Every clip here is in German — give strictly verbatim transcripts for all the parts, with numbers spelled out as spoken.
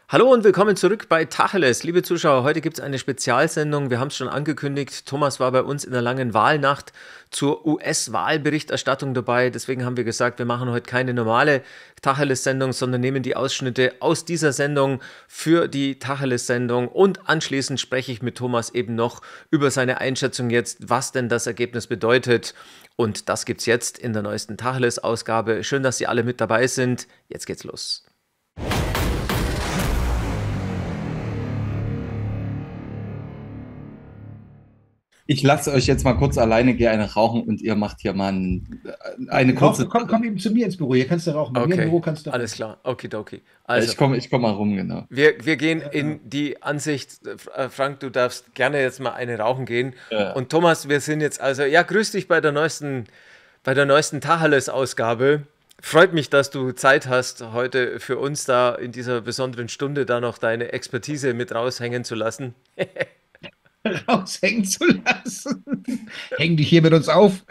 Hallo und willkommen zurück bei Tacheles. Liebe Zuschauer, heute gibt es eine Spezialsendung. Wir haben es schon angekündigt. Thomas war bei uns in der langen Wahlnacht zur U S-Wahlberichterstattung dabei. Deswegen haben wir gesagt, wir machen heute keine normale Tacheles-Sendung, sondern nehmen die Ausschnitte aus dieser Sendung für die Tacheles-Sendung. Und anschließend spreche ich mit Thomas eben noch über seine Einschätzung jetzt, was denn das Ergebnis bedeutet. Und das gibt es jetzt in der neuesten Tacheles-Ausgabe. Schön, dass Sie alle mit dabei sind. Jetzt geht's los. Ich lasse euch jetzt mal kurz alleine, gehe eine rauchen und ihr macht hier mal ein, eine Rauch, kurze. komm, komm eben zu mir ins Büro. Hier kannst du rauchen. Bei mir im Okay, Büro kannst du alles rauchen. klar. Okidoki. Ja, Also, ich komme ich komm mal rum, genau. wir, wir gehen Ja, genau. in die Ansicht, äh, Frank, du darfst gerne jetzt mal eine rauchen gehen. Ja. Und Thomas, wir sind jetzt also, ja, grüß dich bei der neuesten, bei der neuesten Tacheles-Ausgabe. Freut mich, dass du Zeit hast, heute für uns da in dieser besonderen Stunde da noch deine Expertise mit raushängen zu lassen. Raushängen zu lassen. Häng dich hier mit uns auf.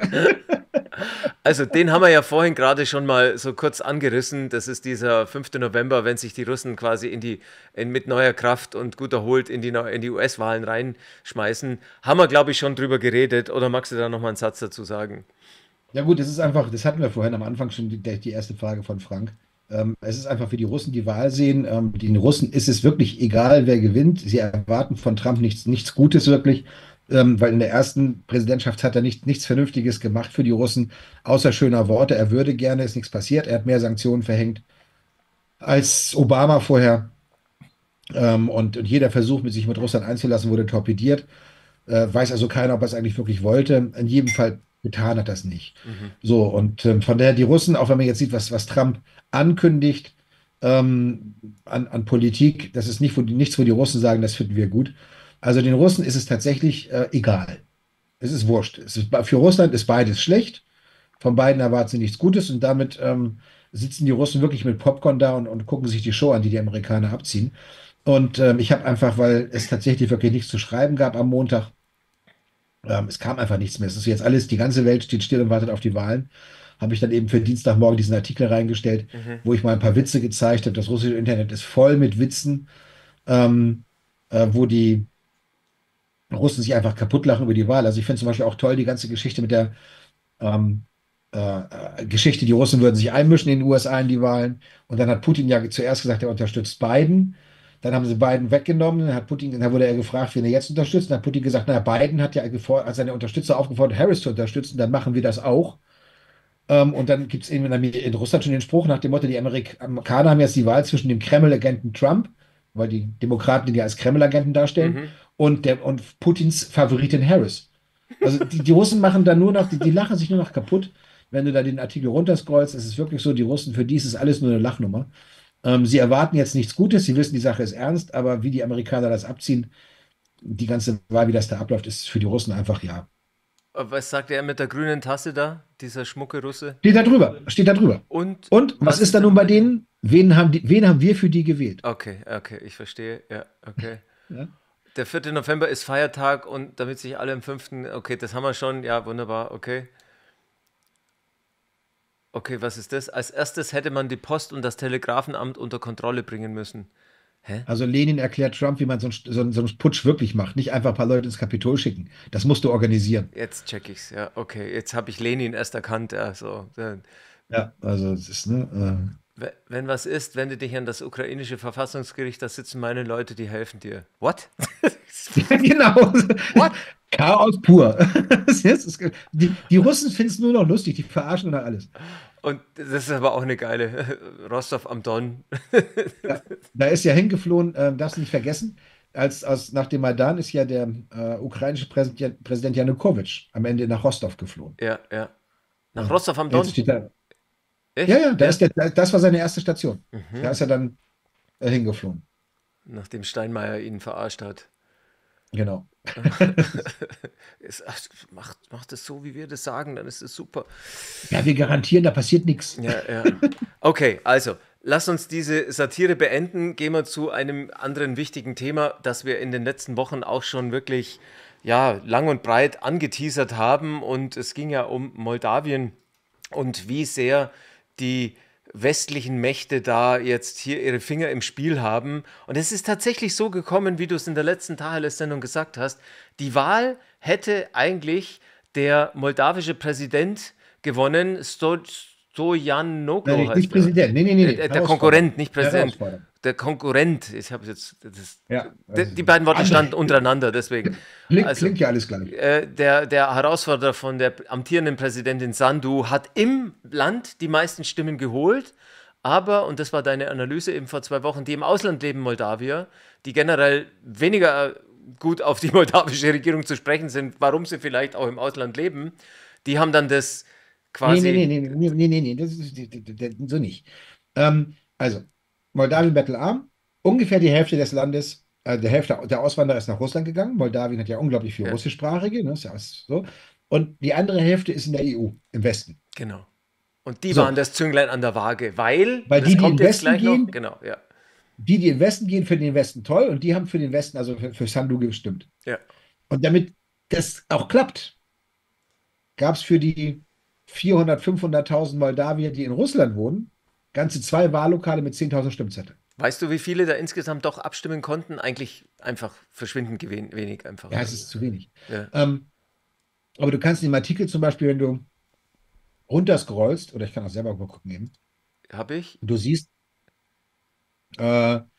Also den haben wir ja vorhin gerade schon mal so kurz angerissen. Das ist dieser fünfte November, wenn sich die Russen quasi in die, in, mit neuer Kraft und gut erholt in die, Neu- in die U S-Wahlen reinschmeißen. Haben wir, glaube ich, schon drüber geredet. Oder magst du da nochmal einen Satz dazu sagen? Ja gut, das ist einfach, das hatten wir vorhin am Anfang schon, die, die erste Frage von Frank. Ähm, es ist einfach für die Russen, die Wahl sehen. Ähm, den Russen ist es wirklich egal, wer gewinnt. Sie erwarten von Trump nichts, nichts Gutes wirklich, ähm, weil in der ersten Präsidentschaft hat er nicht, nichts Vernünftiges gemacht für die Russen, außer schöner Worte. Er würde gerne, ist nichts passiert. Er hat mehr Sanktionen verhängt als Obama vorher. Ähm, und, und jeder Versuch, mit sich mit Russland einzulassen, wurde torpediert. Äh, weiß also keiner, ob er es eigentlich wirklich wollte. In jedem Fall getan hat das nicht. Mhm. So, und ähm, von daher die Russen, auch wenn man jetzt sieht, was, was Trump ankündigt ähm, an, an Politik, das ist nicht, wo die, nichts, wo die Russen sagen, das finden wir gut. Also den Russen ist es tatsächlich äh, egal. Es ist wurscht. Es ist, für Russland ist beides schlecht. Von beiden erwarten sie nichts Gutes und damit ähm, sitzen die Russen wirklich mit Popcorn da und, und gucken sich die Show an, die die Amerikaner abziehen. Und ähm, ich habe einfach, weil es tatsächlich wirklich nichts zu schreiben gab am Montag, ähm, es kam einfach nichts mehr. Es ist jetzt alles, die ganze Welt steht still und wartet auf die Wahlen. Habe ich dann eben für Dienstagmorgen diesen Artikel reingestellt, Mhm. wo ich mal ein paar Witze gezeigt habe. Das russische Internet ist voll mit Witzen, ähm, äh, wo die Russen sich einfach kaputt lachen über die Wahl. Also ich finde zum Beispiel auch toll die ganze Geschichte mit der ähm, äh, äh, Geschichte, die Russen würden sich einmischen in den U S A in die Wahlen. Und dann hat Putin ja zuerst gesagt, er unterstützt Biden. Dann haben sie Biden weggenommen. Dann hat Putin, dann wurde er gefragt, wen er jetzt unterstützt. Dann hat Putin gesagt, na, Biden hat ja gefor- hat seine Unterstützer aufgefordert, Harris zu unterstützen. Dann machen wir das auch. Ähm, und dann gibt es eben in, Amer- in Russland schon den Spruch nach dem Motto, die Amerik Amerikaner haben jetzt die Wahl zwischen dem Kreml-Agenten Trump, weil die Demokraten ihn ja als Kreml-Agenten darstellen, Mhm. und, der, und Putins Favoritin Harris. Also die, die Russen machen da nur noch, die, die lachen sich nur noch kaputt. Wenn du da den Artikel runterscrollst, ist es wirklich so, die Russen, für die ist es alles nur eine Lachnummer. Ähm, sie erwarten jetzt nichts Gutes, sie wissen, die Sache ist ernst, aber wie die Amerikaner das abziehen, die ganze Wahl, wie das da abläuft, ist für die Russen einfach ja. Was sagt er mit der grünen Tasse da, dieser schmucke Russe? Steht da drüber, steht da drüber. Und Und was was ist ist da nun denn bei mit dem? denen? Wen haben die, wen haben wir für die gewählt? Okay, okay, ich verstehe. Ja, okay. Ja? Der vierte November ist Feiertag und damit sich alle am fünften. Okay, das haben wir schon. Ja, wunderbar. Okay. Okay, was ist das? Als erstes hätte man die Post und das Telegrafenamt unter Kontrolle bringen müssen. Hä? Also Lenin erklärt Trump, wie man so einen, so einen, so einen Putsch wirklich macht. Nicht einfach ein paar Leute ins Kapitol schicken. Das musst du organisieren. Jetzt check ich's. Ja, okay. Jetzt habe ich Lenin erst erkannt. Ja, so. Äh, Ja, also es ist, ne, we- Wenn was ist, wende dich an das ukrainische Verfassungsgericht. Da sitzen meine Leute, die helfen dir. What? äh, genau. What? Chaos pur. Das ist, die, die Russen finden es nur noch lustig, die verarschen nur noch alles. Und das ist aber auch eine geile Rostov am Don. Ja, da ist ja hingeflohen, äh, darfst du nicht vergessen, als, als nach dem Maidan ist ja der äh, ukrainische Präsident, Präsident Janukowitsch am Ende nach Rostov geflohen. Ja, ja. Nach Ja. Rostov am Jetzt Don? steht da, ja, Echt? ja, da Ja. ist der, das war seine erste Station. Da Mhm. ist er dann äh, hingeflohen. Nachdem Steinmeier ihn verarscht hat. Genau. Es, ach, macht, macht es so, wie wir das sagen, dann ist es super. Ja, wir garantieren, da passiert nichts. Ja, ja. Okay, also, lass uns diese Satire beenden. Gehen wir zu einem anderen wichtigen Thema, das wir in den letzten Wochen auch schon wirklich, ja, lang und breit angeteasert haben. Und es ging ja um Moldawien und wie sehr die westlichen Mächte da jetzt hier ihre Finger im Spiel haben. Und es ist tatsächlich so gekommen, wie du es in der letzten Tacheles-Sendung gesagt hast. Die Wahl hätte eigentlich der moldawische Präsident gewonnen. Sto Nein, Stojanoglu nicht, nicht heißt er. Präsident. Nee, nee, nee, nee. Äh, Der Herausforderer. Konkurrent, nicht Präsident. Herausforderer. Der Konkurrent. Ich habe jetzt, das, Ja, die, also die beiden Worte andere. standen untereinander, deswegen. Klingt, Also, klingt ja alles gleich. äh, der, der Herausforderer von der amtierenden Präsidentin Sandu hat im Land die meisten Stimmen geholt, aber, und das war deine Analyse eben vor zwei Wochen, die im Ausland leben Moldawier, die generell weniger gut auf die moldawische Regierung zu sprechen sind, warum sie vielleicht auch im Ausland leben, die haben dann das Nee, nee, nee, quasi, nee, nee, nee, nee, nee, das ist die- die- die- so nicht. Ähm, also, Moldawien bettelarm, ungefähr die Hälfte des Landes, äh, der Hälfte der Auswanderer ist nach Russland gegangen. Moldawien hat ja unglaublich viel ja, Russischsprachige, ne, ist ja alles so. Und die andere Hälfte ist in der E U, im Westen. genau. Und die waren So, das Zünglein an der Waage, weil, weil das die, die in kommt den jetzt Westen gleich noch, gehen, genau, ja, die, die in den Westen gehen, für den Westen toll und die haben für den Westen, also für, für Sandu gestimmt. ja, Und damit das auch klappt, gab es für die vierhundert, fünfhunderttausend Moldawier, die in Russland wohnen, ganze zwei Wahllokale mit zehntausend Stimmzetteln. weißt du, wie viele da insgesamt doch abstimmen konnten? Eigentlich einfach verschwindend gewen- wenig einfach. Ja, es ist zu wenig. Ja, Ähm, aber du kannst in dem Artikel zum Beispiel, wenn du runterscrollst, oder ich kann auch selber mal gucken eben, habe ich. du siehst, äh, äh,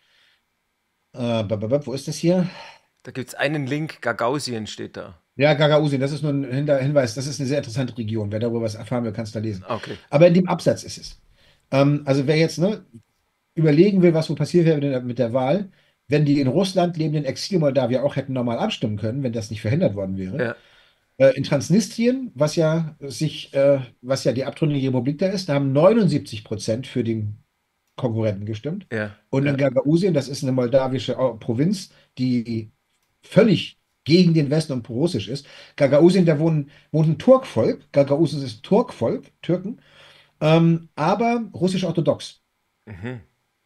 bap, bap, bap, wo ist das hier? Da gibt es einen Link, Gagausien steht da. Ja, Gagausien, das ist nur ein Hinter- Hinweis, das ist eine sehr interessante Region. Wer darüber was erfahren will, kann es da lesen. Okay. Aber in dem Absatz ist es. Ähm, also wer jetzt ne, überlegen will, was wohl passiert wäre mit der, mit der Wahl, wenn die in Russland lebenden Exil-Moldawier auch hätten normal abstimmen können, wenn das nicht verhindert worden wäre. Ja, Äh, in Transnistrien, was ja sich, äh, was ja die abtrünnige Republik da ist, da haben neunundsiebzig Prozent für den Konkurrenten gestimmt. ja, Und in ja. Gagausien, das ist eine moldawische Au- Provinz, die völlig gegen den Westen und pro-russisch ist. Gagausien, da wohnen, wohnt ein Turkvolk. Gagausien ist Turkvolk, Türken, ähm, aber russisch-orthodox. Mhm.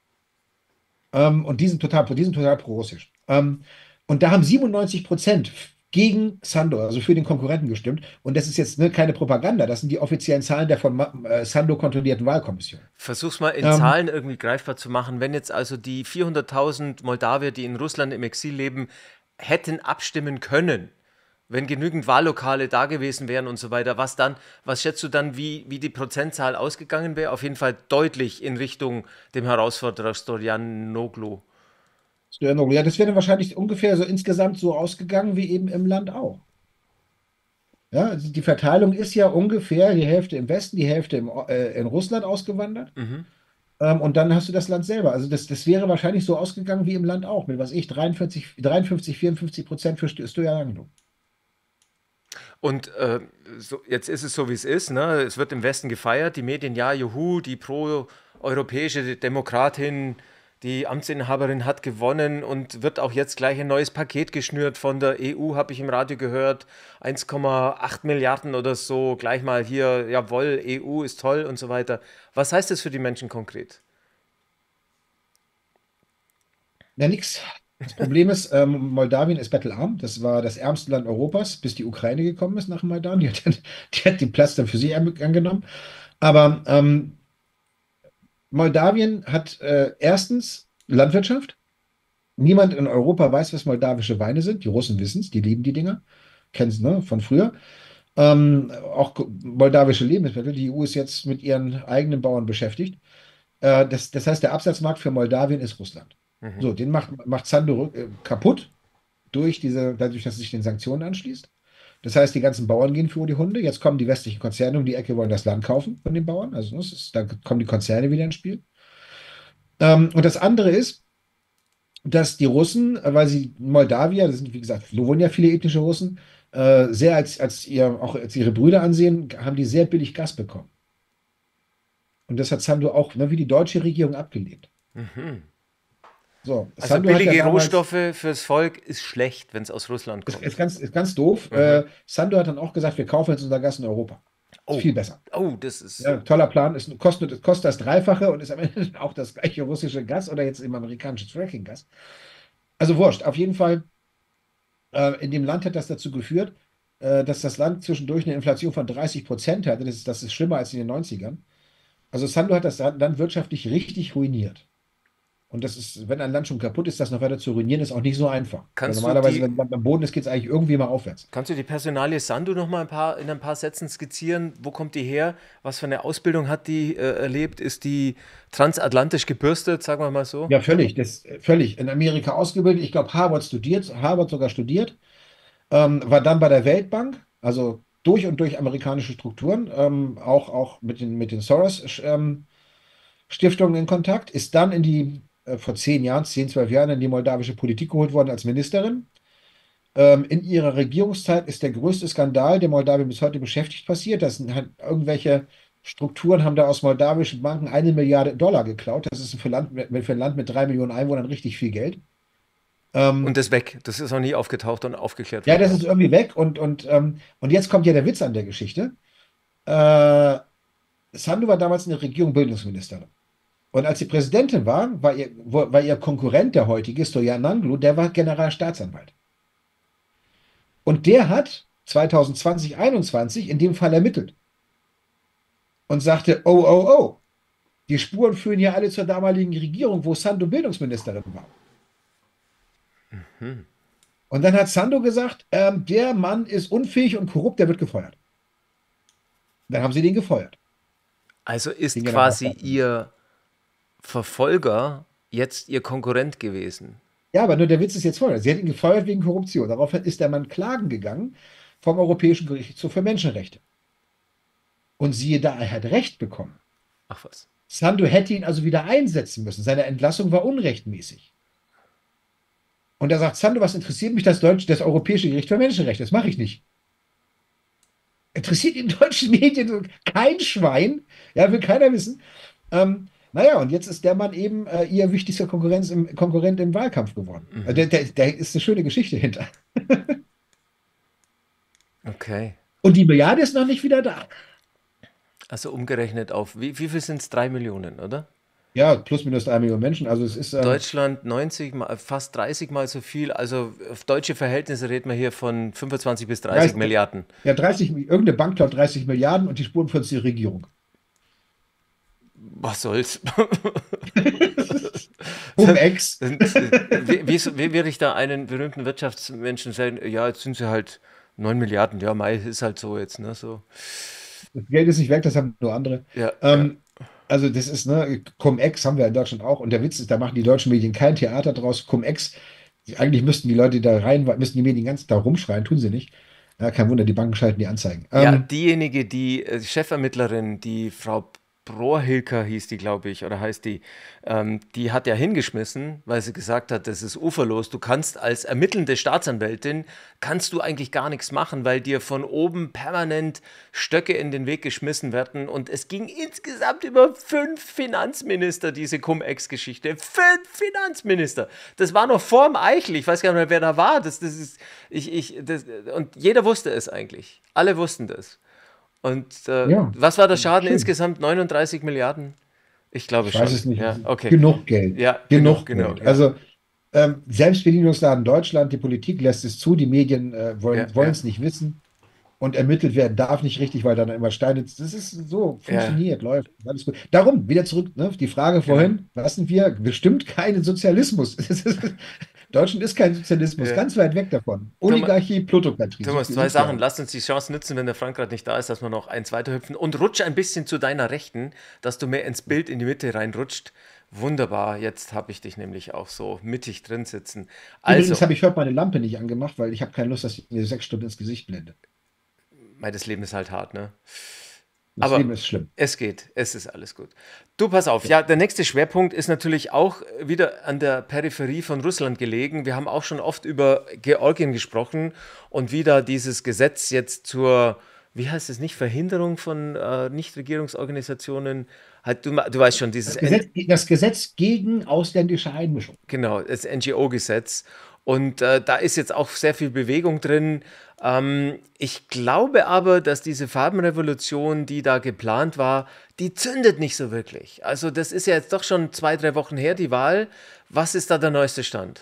Ähm, und die sind total, die sind total pro-russisch. Ähm, und da haben siebenundneunzig Prozent gegen Sandu, also für den Konkurrenten gestimmt. Und das ist jetzt ne, keine Propaganda, das sind die offiziellen Zahlen der von Ma- äh, Sandu kontrollierten Wahlkommission. Versuch's mal in Ähm, Zahlen irgendwie greifbar zu machen. Wenn jetzt also die vierhunderttausend Moldawier, die in Russland im Exil leben, hätten abstimmen können, wenn genügend Wahllokale da gewesen wären und so weiter, was dann, was schätzt du dann, wie, wie die Prozentzahl ausgegangen wäre? Auf jeden Fall deutlich in Richtung dem Herausforderer Stojanoglu. Ja, das wäre dann wahrscheinlich ungefähr so insgesamt so ausgegangen wie eben im Land auch. Ja, also die Verteilung ist ja ungefähr die Hälfte im Westen, die Hälfte im, O- äh, in Russland ausgewandert. Mhm. Ähm, und dann hast du das Land selber. Also das, das wäre wahrscheinlich so ausgegangen wie im Land auch, mit was ich, dreiundvierzig, dreiundfünfzig, vierundfünfzig Prozent für Sto- Stojanoglu. Und äh, so, jetzt ist es so, wie es ist. Ne? Es wird im Westen gefeiert. Die Medien, ja, juhu, die pro-europäische Demokratin, die Amtsinhaberin hat gewonnen und wird auch jetzt gleich ein neues Paket geschnürt von der E U, habe ich im Radio gehört. eins Komma acht Milliarden oder so, gleich mal hier, jawohl, E U ist toll und so weiter. Was heißt das für die Menschen konkret? Ja, nix. Das Problem ist, ähm, Moldawien ist bettelarm. Das war das ärmste Land Europas, bis die Ukraine gekommen ist nach Maidan. Die hat, dann- die hat den Platz dann für sich an- angenommen. Aber ähm, Moldawien hat äh, erstens Landwirtschaft. Niemand in Europa weiß, was moldawische Weine sind. Die Russen wissen es, die lieben die Dinger. Kennen es, ne, von früher. Ähm, auch moldawische Lebensmittel. Die E U ist jetzt mit ihren eigenen Bauern beschäftigt. Äh, das, das heißt, der Absatzmarkt für Moldawien ist Russland. Mhm. So, den macht, macht Sandu äh, kaputt durch diese, dadurch, dass es sich den Sanktionen anschließt. Das heißt, die ganzen Bauern gehen für die Hunde. Jetzt kommen die westlichen Konzerne um die Ecke, wollen das Land kaufen von den Bauern. Also das ist, da kommen die Konzerne wieder ins Spiel. Ähm, und das andere ist, dass die Russen, äh, weil sie Moldawier, das sind wie gesagt, da wohnen ja viele ethnische Russen, äh, sehr als, als, ihr, auch als ihre Brüder ansehen, haben die sehr billig Gas bekommen. Und das hat Sandu auch, ne, wie die deutsche Regierung abgelehnt. Mhm. So, Also Sandu hat ja billige damals, Rohstoffe fürs Volk ist schlecht, wenn es aus Russland ist, ist kommt. ganz, ist ganz doof. Mhm. Äh, Sandu hat dann auch gesagt, wir kaufen jetzt unser Gas in Europa. Ist Oh, viel besser. oh, das ist Ja, toller Plan. Ist, kostet, kostet das Dreifache und ist am Ende auch das gleiche russische Gas oder jetzt im amerikanischen Fracking-Gas. Also wurscht. Auf jeden Fall, äh, in dem Land hat das dazu geführt, äh, dass das Land zwischendurch eine Inflation von dreißig Prozent hatte. Das ist, das ist schlimmer als in den Neunzigern. Also Sandu hat das Land wirtschaftlich richtig ruiniert. Und das ist, wenn ein Land schon kaputt ist, das noch weiter zu ruinieren, ist auch nicht so einfach. Weil Kannst du normalerweise, die, wenn man am Boden ist, geht es eigentlich irgendwie mal aufwärts. kannst du die Personalie Sandu noch mal ein paar, in ein paar Sätzen skizzieren? Wo kommt die her? Was für eine Ausbildung hat die äh, erlebt? Ist die transatlantisch gebürstet, sagen wir mal so? Ja, völlig. Das, völlig. In Amerika ausgebildet. Ich glaube, Harvard studiert, Harvard sogar studiert. Ähm, war dann bei der Weltbank, also durch und durch amerikanische Strukturen, ähm, auch, auch mit den, mit den Soros ähm, Stiftungen in Kontakt, ist dann in die, äh, vor zehn Jahren, zehn, zwölf Jahren in die moldawische Politik geholt worden als Ministerin. Ähm, in ihrer Regierungszeit ist der größte Skandal, der Moldawien bis heute beschäftigt, passiert. Das sind halt irgendwelche Strukturen haben da aus moldawischen Banken eine Milliarde Dollar geklaut. Das ist für, Land, für ein Land mit drei Millionen Einwohnern richtig viel Geld. Und Ähm, das weg. Das ist auch nie aufgetaucht und aufgeklärt ja, worden das auch. ist irgendwie weg. Und, und, ähm, und jetzt kommt ja der Witz an der Geschichte. Äh, Sandu war damals in der Regierung Bildungsministerin. Und als sie Präsidentin war, war ihr, war ihr Konkurrent, der heutige, Stoyan Nanglu, der war Generalstaatsanwalt. Und der hat zwanzig zwanzig, einundzwanzig in dem Fall ermittelt und sagte, oh, oh, oh, die Spuren führen ja alle zur damaligen Regierung, wo Sandu Bildungsministerin war. Und dann hat Sandu gesagt, ähm, der Mann ist unfähig und korrupt, der wird gefeuert. Dann haben sie den gefeuert, Also ist den quasi Generalstaatsanwalt. ihr Verfolger jetzt ihr Konkurrent gewesen. Ja, aber nur der Witz ist jetzt folgender. Sie hat ihn gefeuert wegen Korruption. Daraufhin ist der Mann klagen gegangen vom Europäischen Gerichtshof für Menschenrechte. Und siehe da, er hat Recht bekommen. Ach was. Sandu hätte ihn also wieder einsetzen müssen. Seine Entlassung war unrechtmäßig. Und da sagt Sandu, was interessiert mich das Deutsche, das Europäische Gericht für Menschenrechte? Das mache ich nicht. Interessiert in deutschen Medien so kein Schwein. Ja, will keiner wissen. Ähm, naja, und jetzt ist der Mann eben äh, ihr wichtigster Konkurrenz im, Konkurrent im Wahlkampf geworden. Äh, Mhm. Der, der, der ist eine schöne Geschichte hinter. Okay. Und die Milliarde ist noch nicht wieder da. Also umgerechnet auf, wie, wie viel sind es? Drei Millionen, oder? Ja, plus minus drei Millionen Menschen. Also es ist, ähm, Deutschland neunzig, mal- fast dreißig mal so viel. Also auf deutsche Verhältnisse reden wir hier von fünfundzwanzig bis dreißig dreißig, Milliarden. ja, dreißig, irgendeine Bank klaut dreißig Milliarden und die Spuren führen zur Regierung. Was soll's? Cum-Ex. Wie, wie, wie würde ich da einen berühmten Wirtschaftsmenschen sagen, ja, jetzt sind sie halt neun Milliarden, ja, Mai ist halt so jetzt, ne, so. Das Geld ist nicht weg, das haben nur andere. Ja, ja. Ähm, also das ist, ne, Cum-Ex haben wir in Deutschland auch. Und der Witz ist, da machen die deutschen Medien kein Theater draus. Cum-Ex, eigentlich müssten die Leute da rein, müssten die Medien ganz da rumschreien, tun sie nicht. Ja, kein Wunder, die Banken schalten die Anzeigen. Ja, Ähm, diejenige, die äh, Chefermittlerin, die Frau Brohilker hieß die, glaube ich, oder heißt die, ähm, die hat ja hingeschmissen, weil sie gesagt hat, das ist uferlos. Du kannst als ermittelnde Staatsanwältin, kannst du eigentlich gar nichts machen, weil dir von oben permanent Stöcke in den Weg geschmissen werden. Und es ging insgesamt über fünf Finanzminister, diese Cum-Ex-Geschichte. Fünf Finanzminister. Das war noch vorm Eichel. Ich weiß gar nicht mehr, wer da war. Das, das ist, ich, ich, das, und jeder wusste es eigentlich. Alle wussten das. Und äh, ja, was war der Schaden schön. insgesamt? neununddreißig Milliarden? Ich glaube Ich weiß schon. es nicht. Ja, okay. Genug Geld. Ja, genug, Genug genau. Geld. Ja, Also ähm, Selbstbedienungsladen Deutschland, die Politik lässt es zu, die Medien äh, ja, wollen wollen ja, es nicht wissen und ermittelt werden darf nicht richtig, weil dann immer Steine. Das ist so, ja, funktioniert, läuft. Alles gut. Darum, wieder zurück, ne, die Frage genau. vorhin, was sind wir? Bestimmt keinen Sozialismus. Es ist- Deutschland ist kein Sozialismus, Ja. ganz weit weg davon. Thomas, Oligarchie, Plutokratie, so Thomas, viel zwei sind wir Sachen. auch. Lasst uns die Chance nutzen, wenn der Frank gerade nicht da ist, dass wir noch eins weiterhüpfen. Und rutsch ein bisschen zu deiner Rechten, dass du mehr ins Bild in die Mitte reinrutscht. Wunderbar, jetzt habe ich dich nämlich auch so mittig drin sitzen. Also, Übrigens habe ich heute meine Lampe nicht angemacht, weil ich habe keine Lust, dass ich mir sechs Stunden ins Gesicht blende. mein, das Leben ist halt hart, ne? Das Aber Leben ist schlimm. es geht, es ist alles gut. Du, pass auf, ja, der nächste Schwerpunkt ist natürlich auch wieder an der Peripherie von Russland gelegen. Wir haben auch schon oft über Georgien gesprochen und wie da dieses Gesetz jetzt zur, wie heißt es nicht, Verhinderung von äh, Nichtregierungsorganisationen, halt, du, du weißt schon, dieses Das N Gesetz, das Gesetz gegen ausländische Einmischung. Genau, das N G O-Gesetz. Und äh, da ist jetzt auch sehr viel Bewegung drin. Ähm, ich glaube aber, dass diese Farbenrevolution, die da geplant war, die zündet nicht so wirklich. Also das ist ja jetzt doch schon zwei, drei Wochen her, die Wahl. Was ist da der neueste Stand?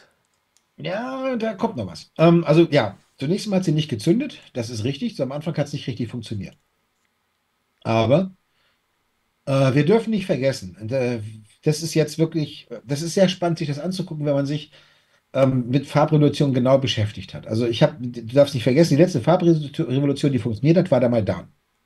Ja, da kommt noch was. Ähm, also ja, zunächst mal hat sie nicht gezündet, das ist richtig. So, am Anfang hat es nicht richtig funktioniert. Aber Äh, wir dürfen nicht vergessen, und, äh, das ist jetzt wirklich, das ist sehr spannend, sich das anzugucken, wenn man sich ähm, mit Farbrevolution genau beschäftigt hat. Also ich habe, du darfst nicht vergessen, die letzte Farbrevolution, die funktioniert hat, war der Maidan.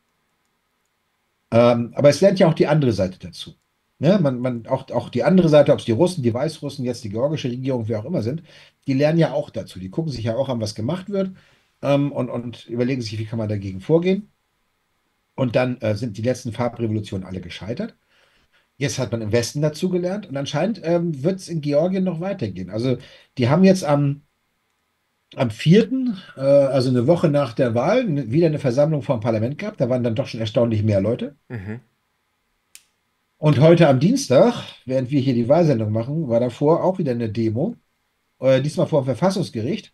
Ähm, aber es lernt ja auch die andere Seite dazu. Ne? Man, man, auch, auch die andere Seite, ob es die Russen, die Weißrussen, jetzt die georgische Regierung, wer auch immer sind, die lernen ja auch dazu. Die gucken sich ja auch an, was gemacht wird, ähm, und, und überlegen sich, wie kann man dagegen vorgehen. Und dann äh, sind die letzten Farbrevolutionen alle gescheitert. Jetzt hat man im Westen dazugelernt und anscheinend ähm, wird es in Georgien noch weitergehen. Also die haben jetzt am, am vierten, Äh, also eine Woche nach der Wahl, n- wieder eine Versammlung vor dem Parlament gehabt. Da waren dann doch schon erstaunlich mehr Leute. Mhm. Und heute am Dienstag, während wir hier die Wahlsendung machen, war davor auch wieder eine Demo, äh, diesmal vor dem Verfassungsgericht,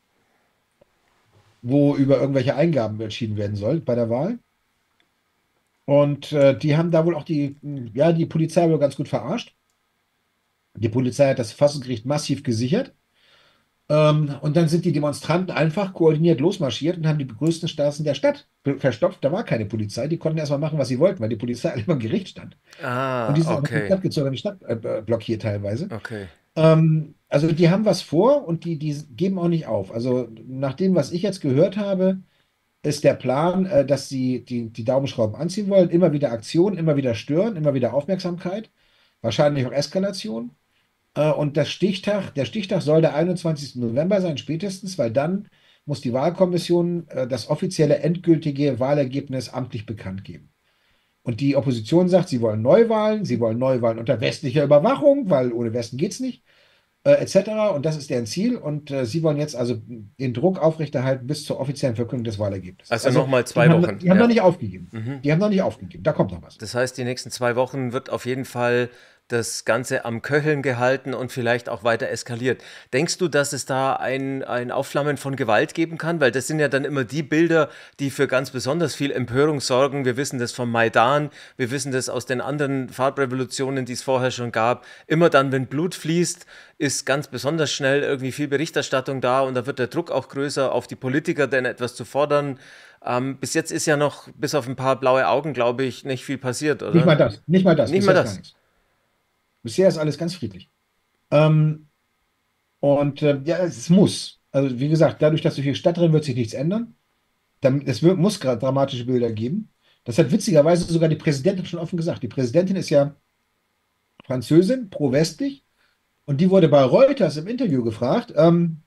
wo über irgendwelche Eingaben entschieden werden soll bei der Wahl. Und äh, die haben da wohl auch die, mh, ja, die Polizei wohl ganz gut verarscht. Die Polizei hat das Verfassungsgericht massiv gesichert. Ähm, und dann sind die Demonstranten einfach koordiniert losmarschiert und haben die größten Straßen der Stadt be- verstopft. Da war keine Polizei. Die konnten erstmal machen, was sie wollten, weil die Polizei alle im Gericht stand. Und die Ah, sind einfach in die okay. Stadt gezogen, die Stadt äh, blockiert teilweise. Okay. Ähm, also die haben was vor und die, die geben auch nicht auf. Also nach dem, was ich jetzt gehört habe, ist der Plan, äh, dass sie die, die Daumenschrauben anziehen wollen. Immer wieder Aktion, immer wieder stören, immer wieder Aufmerksamkeit. Wahrscheinlich auch Eskalation. Äh, und das Stichtag, der Stichtag soll der einundzwanzigste November sein, spätestens, weil dann muss die Wahlkommission äh, das offizielle endgültige Wahlergebnis amtlich bekannt geben. Und die Opposition sagt, sie wollen Neuwahlen, sie wollen Neuwahlen unter westlicher Überwachung, weil ohne Westen geht es nicht, äh, et cetera. Und das ist deren Ziel. Und äh, sie wollen jetzt also den Druck aufrechterhalten bis zur offiziellen Verkündung des Wahlergebnisses. Also Also nochmal die zwei haben, Wochen. die haben noch Ja. nicht aufgegeben. Mhm. Die haben noch nicht aufgegeben. Da kommt noch was. Das heißt, die nächsten zwei Wochen wird auf jeden Fall das Ganze am Köcheln gehalten und vielleicht auch weiter eskaliert. Denkst du, dass es da ein, ein Aufflammen von Gewalt geben kann? Weil das sind ja dann immer die Bilder, die für ganz besonders viel Empörung sorgen. Wir wissen das vom Maidan, wir wissen das aus den anderen Farbrevolutionen, die es vorher schon gab. Immer dann, wenn Blut fließt, ist ganz besonders schnell irgendwie viel Berichterstattung da und da wird der Druck auch größer auf die Politiker, denn etwas zu fordern. Ähm, bis jetzt ist ja noch, bis auf ein paar blaue Augen, glaube ich, nicht viel passiert, Nicht oder? mal das. Nicht mal das. Nicht mal Bisher ist gar das. nichts. Bisher ist alles ganz friedlich. Ähm, und äh, ja, es muss. Also wie gesagt, dadurch, dass so viel Stadt drin wird sich nichts ändern. Dann, es wird, muss gerade dramatische Bilder geben. Das hat witzigerweise sogar die Präsidentin schon offen gesagt. Die Präsidentin ist ja Französin, pro-westlich. Und die wurde bei Reuters im Interview gefragt, ähm,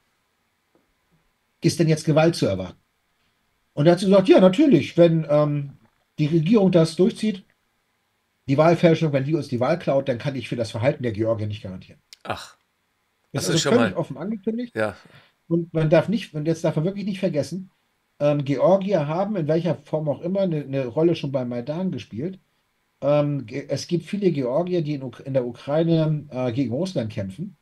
ist denn jetzt Gewalt zu erwarten? Und da hat sie gesagt, ja, natürlich, wenn ähm, die Regierung das durchzieht, die Wahlfälschung, wenn die uns die Wahl klaut, dann kann ich für das Verhalten der Georgier nicht garantieren. Ach, Ist also also schon völlig mal, offen angekündigt. ja. Und man darf nicht, und jetzt darf man wirklich nicht vergessen, ähm, Georgier haben in welcher Form auch immer eine, eine Rolle schon beim Maidan gespielt. Ähm, ge- es gibt viele Georgier, die in, Uk in der Ukraine äh, gegen Russland kämpfen.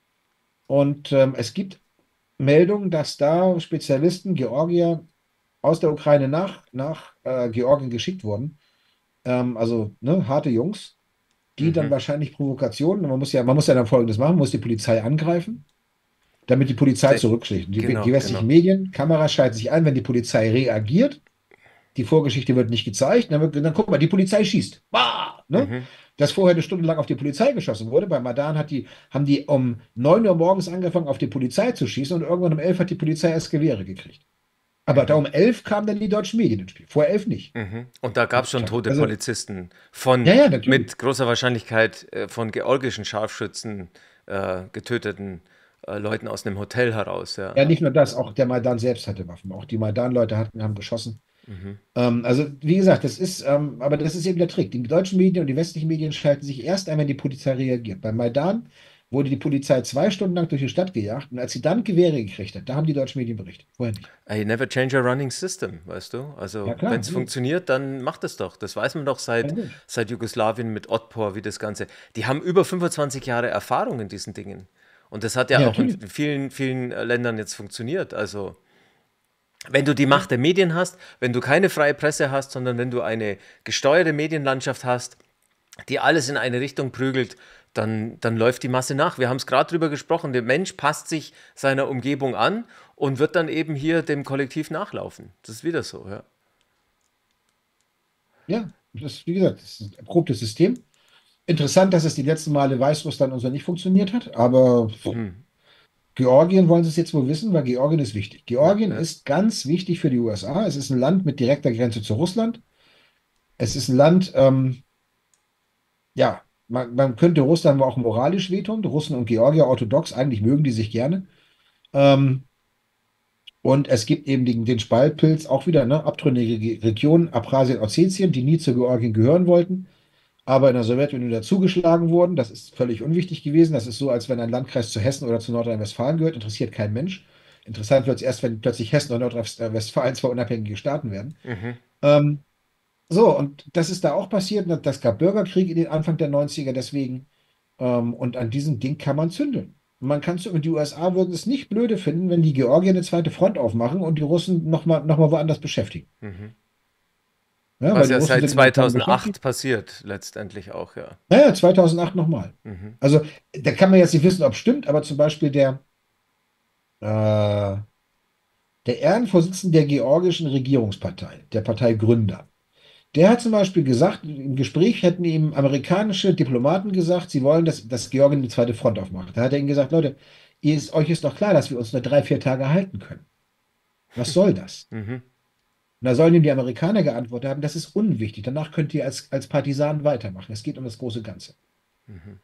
Und ähm, es gibt Meldungen, dass da Spezialisten, Georgier aus der Ukraine nach, nach äh, Georgien geschickt wurden. Ähm, also ne, harte Jungs, die dann Mhm. wahrscheinlich Provokationen, man muss ja, man muss ja dann Folgendes machen, man muss die Polizei angreifen, damit die Polizei De zurückschlägt. Die, genau, die genau. westlichen Medien, Kameras schalten sich ein, wenn die Polizei reagiert. Die Vorgeschichte wird nicht gezeigt. Dann, wird, dann guck mal, die Polizei schießt. Bah! Ne? Mhm. Dass vorher eine Stunde lang auf die Polizei geschossen wurde. Bei Madan hat die, haben die um neun Uhr morgens angefangen, auf die Polizei zu schießen und irgendwann um elf hat die Polizei erst Gewehre gekriegt. Aber da Mhm. um elf kamen dann die deutschen Medien ins Spiel. Vor elf nicht. Mhm. Und da gab es schon tote Also, Polizisten von ja, ja, natürlich. mit großer Wahrscheinlichkeit äh, von georgischen Scharfschützen äh, getöteten äh, Leuten aus einem Hotel heraus, ja. Ja, nicht nur das, auch der Maidan selbst hatte Waffen. Auch die Maidan-Leute hatten, haben geschossen. Mhm. Ähm, also, wie gesagt, das ist, ähm, aber das ist eben der Trick. Die deutschen Medien und die westlichen Medien schalten sich erst ein, wenn die Polizei reagiert. Beim Maidan wurde die Polizei zwei Stunden lang durch die Stadt gejagt und als sie dann Gewehre gekriegt hat, da haben die deutschen Medien berichtet. Vorher nicht. I never change a running system, weißt du? Ja, Also, wenn klar. es Nee. funktioniert, dann macht es doch. Das weiß man doch Ja, seit, gut. seit Jugoslawien mit Otpor, wie das Ganze. Die haben über fünfundzwanzig Jahre Erfahrung in diesen Dingen. Und das hat ja Ja, auch in natürlich. vielen, vielen äh, Ländern jetzt funktioniert. Also, wenn du die Macht der Medien hast, wenn du keine freie Presse hast, sondern wenn du eine gesteuerte Medienlandschaft hast, die alles in eine Richtung prügelt, dann, dann läuft die Masse nach. Wir haben es gerade drüber gesprochen, der Mensch passt sich seiner Umgebung an und wird dann eben hier dem Kollektiv nachlaufen. Das ist wieder so, ja. Ja. Das ist, wie gesagt, das ist ein erprobtes System. Interessant, dass es die letzten Male Weißrussland und so nicht funktioniert hat, aber Hm. Georgien wollen sie es jetzt wohl wissen, weil Georgien ist wichtig. Ja, Georgien ja. ist ganz wichtig für die U S A. Es ist ein Land mit direkter Grenze zu Russland. Es ist ein Land, ähm, ja, man, man könnte Russland auch moralisch wehtun. Die Russen und Georgier orthodox, eigentlich mögen die sich gerne. Ähm, und es gibt eben den, den Spaltpilz, auch wieder, ne, abtrünnige Regionen, Abchasien, Ossetien, die nie zu Georgien gehören wollten, aber in der Sowjetunion dazugeschlagen wurden. Das ist völlig unwichtig gewesen. Das ist so, als wenn ein Landkreis zu Hessen oder zu Nordrhein-Westfalen gehört. Interessiert kein Mensch. Interessant wird es erst, wenn plötzlich Hessen und Nordrhein-Westfalen zwei unabhängige Staaten werden. Mhm. Ähm, so, und das ist da auch passiert. Und das gab Bürgerkrieg in den Anfang der Neunziger deswegen. Ähm, und an diesem Ding kann man zündeln. Man kann zu, und die U S A würden es nicht blöde finden, wenn die Georgier eine zweite Front aufmachen und die Russen nochmal noch mal woanders beschäftigen. Mhm. Ja, weil Was die ja Russen seit sind in der Ukraine beschäftigt. zweitausendacht passiert, letztendlich auch, ja. Naja, zweitausendacht nochmal. Mhm. Also, da kann man jetzt nicht wissen, ob es stimmt, aber zum Beispiel der, äh, der Ehrenvorsitzende der georgischen Regierungspartei, der Parteigründer, der hat zum Beispiel gesagt, im Gespräch hätten ihm amerikanische Diplomaten gesagt, sie wollen, dass, dass Georgien die zweite Front aufmacht. Da hat er ihnen gesagt, Leute, ihr ist, euch ist doch klar, dass wir uns nur drei, vier Tage halten können. Was soll das? Mhm. Und da sollen ihm die Amerikaner geantwortet haben, das ist unwichtig. Danach könnt ihr als, als Partisanen weitermachen. Es geht um das große Ganze. Mhm.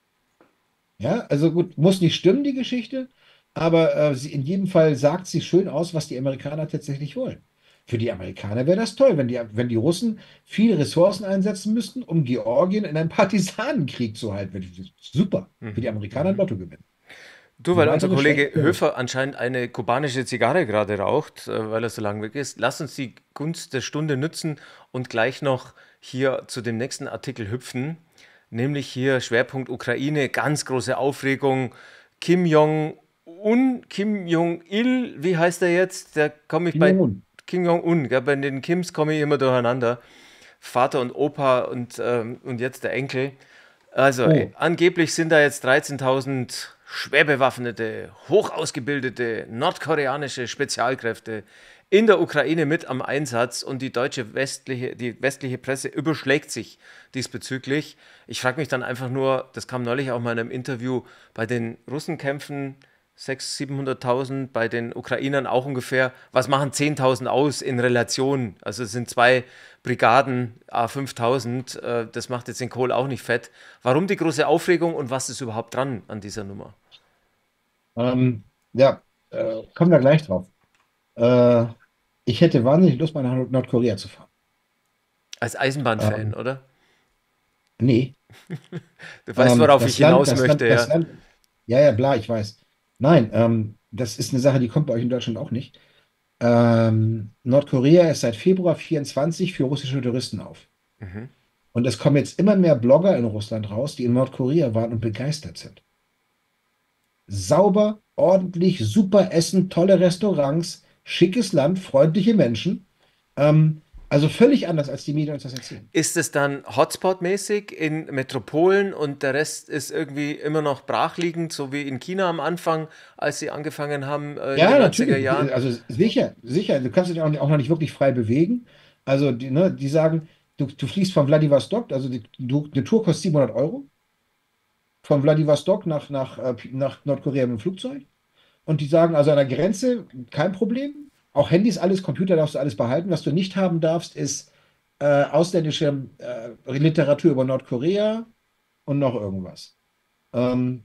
Ja, also gut, muss nicht stimmen, die Geschichte, aber äh, sie, in jedem Fall sagt sie schön aus, was die Amerikaner tatsächlich wollen. Für die Amerikaner wäre das toll, wenn die, wenn die Russen viele Ressourcen einsetzen müssten, um Georgien in einen Partisanenkrieg zu halten. Super. Für die Mhm. Amerikaner ein Mhm. Lottogewinn. Du, Ein weil unser wahnsinnig Kollege schlecht für Russen. Höfer anscheinend eine kubanische Zigarre gerade raucht, äh, weil er so lang weg ist, lass uns die Gunst der Stunde nützen und gleich noch hier zu dem nächsten Artikel hüpfen, nämlich hier Schwerpunkt Ukraine, ganz große Aufregung. Kim Jong-un, Kim Jong-il, wie heißt er jetzt? Der komme ich Kim bei Jong-un. Kim Jong-un, gell, bei den Kims komme ich immer durcheinander. Vater und Opa und, ähm, und jetzt der Enkel. Also, äh, Oh, angeblich sind da jetzt dreizehntausend schwer bewaffnete, hochausgebildete nordkoreanische Spezialkräfte in der Ukraine mit am Einsatz und die deutsche westliche, die westliche Presse überschlägt sich diesbezüglich. Ich frage mich dann einfach nur, das kam neulich auch mal in einem Interview, bei den Russen kämpfen sechshunderttausend, siebenhunderttausend, bei den Ukrainern auch ungefähr. Was machen zehntausend aus in Relation? Also es sind zwei Brigaden, a fünftausend. Äh, das macht jetzt den Kohl auch nicht fett. Warum die große Aufregung und was ist überhaupt dran an dieser Nummer? ähm, ja, äh, kommen wir gleich drauf. Äh, ich hätte wahnsinnig Lust, mal nach Nordkorea zu fahren. Als Eisenbahnfan, Ähm, oder? nee, Du weißt, ähm, worauf ich das Land, hinaus das Land, möchte, das ja. Land, ja, ja, bla, ich weiß. Nein, ähm, das ist eine Sache, die kommt bei euch in Deutschland auch nicht. Ähm, Nordkorea ist seit Februar vierundzwanzig für russische Touristen auf. Mhm. Und es kommen jetzt immer mehr Blogger in Russland raus, die in Nordkorea waren und begeistert sind. Sauber, ordentlich, super Essen, tolle Restaurants, schickes Land, freundliche Menschen. Ähm, also völlig anders, als die Medien uns das erzählen. Ist es dann Hotspot-mäßig in Metropolen und der Rest ist irgendwie immer noch brachliegend, so wie in China am Anfang, als sie angefangen haben äh, in den Ja, neunziger natürlich. Jahren? Also sicher, sicher. Du kannst dich auch, auch noch nicht wirklich frei bewegen. Also die, ne, die sagen, du, du fliegst von Vladivostok, also die, du, eine Tour kostet siebenhundert Euro, von Vladivostok nach, nach, äh, nach Nordkorea mit dem Flugzeug. Und die sagen also an der Grenze, kein Problem. Auch Handys, alles, Computer darfst du alles behalten. Was du nicht haben darfst, ist äh, ausländische äh, Literatur über Nordkorea und noch irgendwas. Ähm,